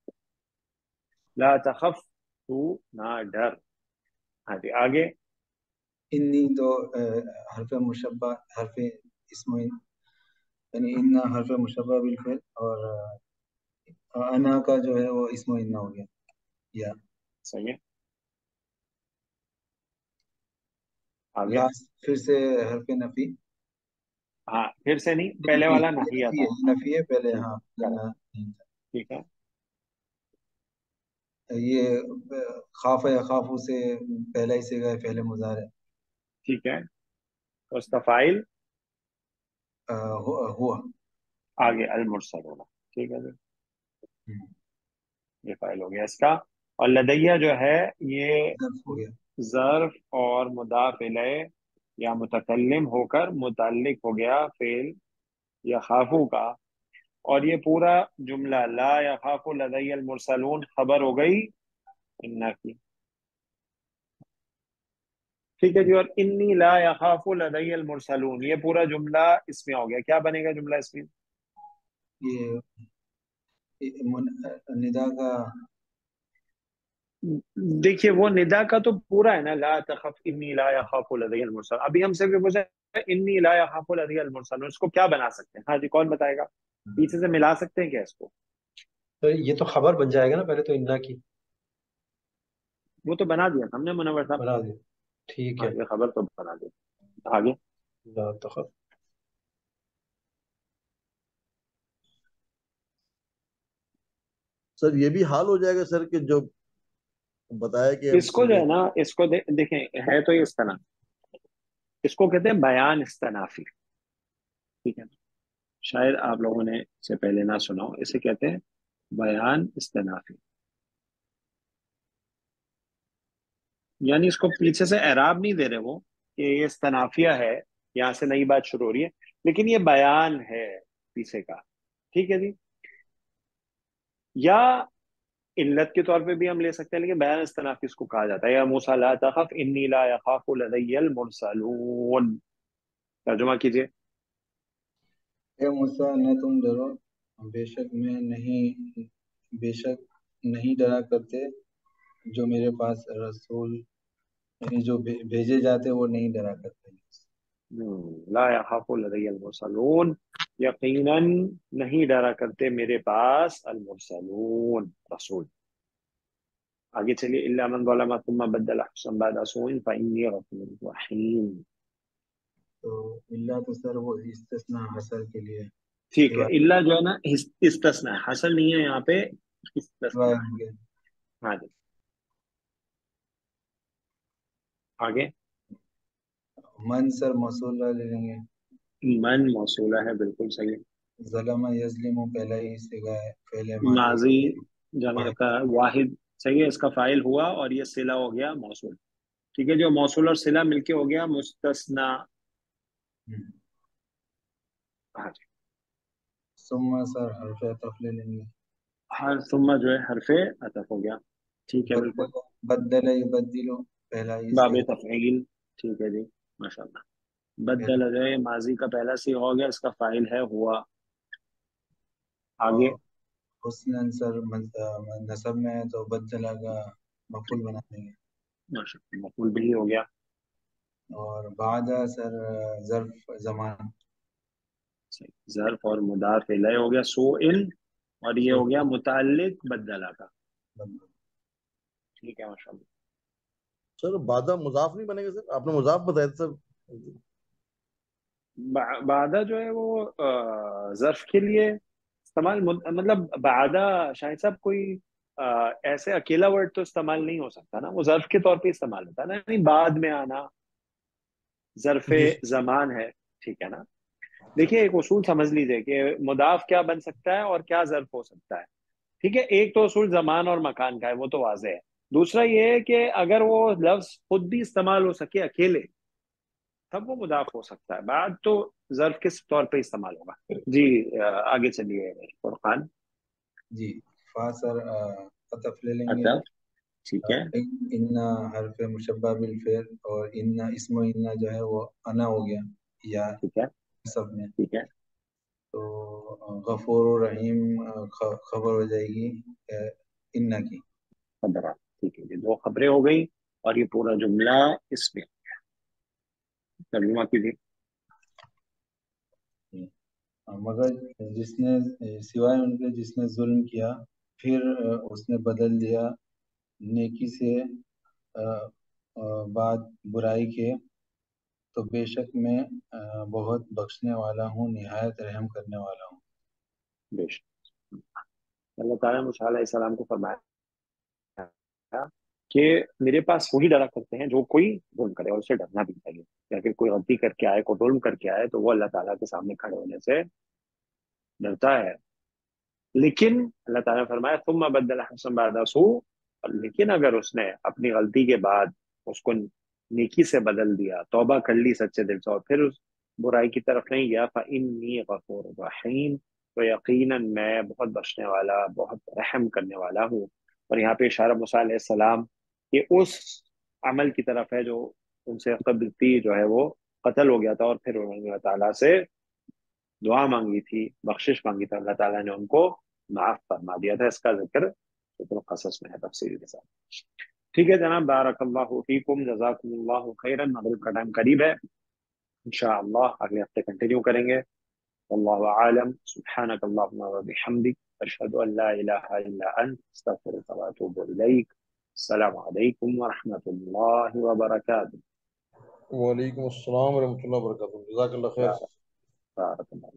لا تخف، تو نہ ڈر. ہاں جی آگے. انی تو آہ، حرف مشبہ، حرف اسم، یعنی ان حرف مشبہ بالفعل، اور آہ، انا کا جو ہے وہ اسم ان ہو گیا. یا صحیح ہے. آگے. لا پھر سے حرف نفی. ہاں پھر سے نہیں، نہیں، پہلے یہ والا یہ ناہیہ نفی تھا. ہے، نفی ہے پہلے. ٹھیک ہاں ہے correct. نہ نہیں تھا. ٹھیک ہے یہ خاف خافو سے پہلا ہی سے گئے فعل مضارع. ٹھیک ہے. اس کا فاعل آہ، ہوا ہوا. آگے المرسلون. ٹھیک ہے جی، یہ فاعل ہو گیا اس کا. اور لدیہ جو ہے یہ ظرف ہو گیا. ظرف اور مضاف الیہ یا متکلم ہو کر متعلق ہو گیا فعل یا خافو کا. اور یہ پورا جملہ لا یخاف لدی المرسلون خبر ہو گئی انا کی. ٹھیک ہے جی. اور انی لا یخاف لدی المرسلون، یہ پورا جملہ اس میں ہو گیا. کیا بنے گا جملہ اس میں؟ یہ یہ من- ندا کا دیکھیے وہ ندا کا تو پورا ہے نا، لا تخف انی لا یخاف لدی المرسلون. ابھی ہم سے بھی پوچھا انی لا یخاف لدی المرسلون، اس کو کیا بنا سکتے ہیں؟ ہاں جی کون بتائے گا؟ پیچھے سے ملا سکتے ہیں کیا اس کو؟ تو یہ تو خبر بن جائے گا نا، پہلے تو انا کی وہ تو بنا دیا ہم نے منور صاحب. بنا دیں. ٹھیک ہاں ہے. یہ خبر تو بنا دیا. آگے. لا تخف. سر یہ بھی حال ہو جائے گا سر کہ جو بتایا کہ اس کو جو ہے نا، اس کو دے- دیکھیں ہے تو یہ استناف، اس کو کہتے ہیں بیان استنافی. ٹھیک ہے، شاید آپ لوگوں نے اس سے پہلے نہ سنا ہو، اسے کہتے ہیں بیان استنافی. یعنی اس کو پیچھے سے اعراب نہیں دے رہے وہ کہ یہ استنافیہ ہے، یہاں سے نئی بات شروع ہو رہی ہے، لیکن یہ بیان ہے پیچھے کا. ٹھیک ہے جی. یا علت کے طور پہ بھی ہم لے سکتے ہیں، لیکن بیان استنافی اس کو کہا جاتا ہے. یا موسیٰ لا تخف انی لا یخاف لدی المرسلون. ترجمہ کیجئے. اے موسیٰ نہ تم ڈرو، بے شک میں نہیں بے شک نہیں ڈرا کرتے جو میرے پاس رسول، یعنی جو بھے- بھیجے جاتے وہ نہیں ڈرا کرتے. لا یخاف لدی المرسلون، یقیناً نہیں ڈرا کرتے میرے پاس المرسلون رسول. آگے چلیے. الا من ظلم ثم بدل حسنا بعد سوء فانی غفور رحیم. تو اللہ تو سر وہ استثناء حصر کے لیے ٹھیک ہے. سوائے الا جو ہے نا اس- استثناء حاصل نہیں ہے یہاں پہ، سوائے استثناء. ہوں گے. ہاں جی آگے. من سر موصول لے لیں گے. من موصولہ ہے، بالکل صحیح. ظلم یظلم پہلا ہی صیغہ ہے، فعل ماضی ماضی جمع واحد. کا واحد، صحیح ہے. اس کا فاعل ہوا اور یہ صلہ ہو گیا موصول. ٹھیک ہے. جو موصول اور صلہ مل کے ہو گیا مستثنیٰ. ہم. ہاں جی. ثم سر حرف عطف لے لیں گے. ہر ثم جو ہے حرف عطف ہو گیا. ٹھیک ہے بالکل. بدل بدل یبدل پہلا ہی باب صیغہ. تفعیل. ٹھیک ہے جی ماشاء اللہ. پھر بدل جو ہے ماضی کا پہلا سی ہو گیا، اس کا فاعل ہے ہوا. آگے. اور حسناً سر مز- نسب میں ہے تو بدلہ کا مفعول بنا دیں گے. ماشاء اللہ مفعول بھی ہو گیا. اور بعد سر ظرف زمان. صحیح. ظرف اور مضاف الیہ ہو گیا سوئل، اور یہ سو ہو گیا متعلق بدلہ کا. بدل. ٹھیک ہے ماشاء اللہ. سر بادہ مضاف نہیں بنے گا سر؟ آپ نے مضاف بتایا تھا سر. با- بعدہ جو ہے وہ آ، ظرف کے لیے استعمال مد- مطلب بعدہ شاہد صاحب کوئی آ، ایسے اکیلا ورڈ تو استعمال نہیں ہو سکتا نا، وہ ظرف کے طور پہ استعمال ہوتا ہے نا، یعنی بعد میں آنا ظرف جی زمان ہے، ٹھیک ہے نا. دیکھیے ایک اصول سمجھ لیجئے کہ مضاف کیا بن سکتا ہے اور کیا ظرف ہو سکتا ہے. ٹھیک ہے، ایک تو اصول زمان اور مکان کا ہے، وہ تو واضح ہے. دوسرا یہ ہے کہ اگر وہ لفظ خود بھی استعمال ہو سکے اکیلے تب وہ مضاف ہو سکتا ہے، بعد تو ظرف کے طور پہ استعمال ہوگا. جی آ، آگے چلیے فرقان. جی فا سر عطف لے لیں گے. اچھا ٹھیک ہے ان حرف مشبہ بالفعل اور ان اسم و ان جو ہے وہ انا ہو گیا یا ٹھیک ہے سب میں. ٹھیک ہے تو غفور رحیم خبر ہو جائے گی ان کی. خبرات. ٹھیک ہے، یہ دو خبریں ہو گئی اور یہ پورا جملہ اس میں ترجمہ کیجیے. مگر جس نے سوائے ان کے جس نے ظلم کیا پھر اس نے بدل دیا نیکی سے بعد برائی کے، تو بے شک میں بہت بخشنے والا ہوں، نہایت رحم کرنے والا ہوں. بے شک اللہ تعالیٰ نے موسیٰ علیہ السلام کو فرمایا کہ میرے پاس وہی ڈرا کرتے ہیں جو کوئی ظلم کرے، اور اسے ڈرنا بھی چاہیے. یا پھر کوئی غلطی کر کے آئے، کوئی ظلم کر کے آئے، تو وہ اللہ تعالیٰ کے سامنے کھڑے ہونے سے ڈرتا ہے. لیکن اللہ تعالیٰ نے فرمایا ثم بدل حسن بعد سوء، لیکن اگر اس نے اپنی غلطی کے بعد اس کو نیکی سے بدل دیا، توبہ کر لی سچے دل سے، اور پھر اس برائی کی طرف نہیں گیا، فإنی غفور رحیم، تو یقیناً میں بہت بخشنے والا، بہت رحم کرنے والا ہوں. اور یہاں پہ اشارہ موسیٰ علیہ السلام کہ اس عمل کی طرف ہے جو ان سے قبل تھی، جو ہے وہ قتل ہو گیا تھا، اور پھر انہوں نے اللہ تعالیٰ سے دعا مانگی تھی، بخشش مانگی تھی، اللہ تعالیٰ نے ان کو معاف فرما دیا تھا. اس کا ذکر سورۃ القصص میں ہے تفصیل کے ساتھ. ٹھیک ہے جناب، بارک اللہ فیکم، جزاکم اللہ خیرا. مغرب کا ٹائم قریب ہے، انشاءاللہ اگلے ہفتے کنٹینیو کریں گے. واللہ عالم. سبحانک اللہم و بحمدک، اشہد ان لا الہ الا انت، استغفرک و اتوب الیک. السلام علیکم ورحمۃ اللہ وبرکاتہ. وعلیکم السلام ورحمۃ اللہ وبرکاتہ. جزاک اللہ خیر. بارک اللہ.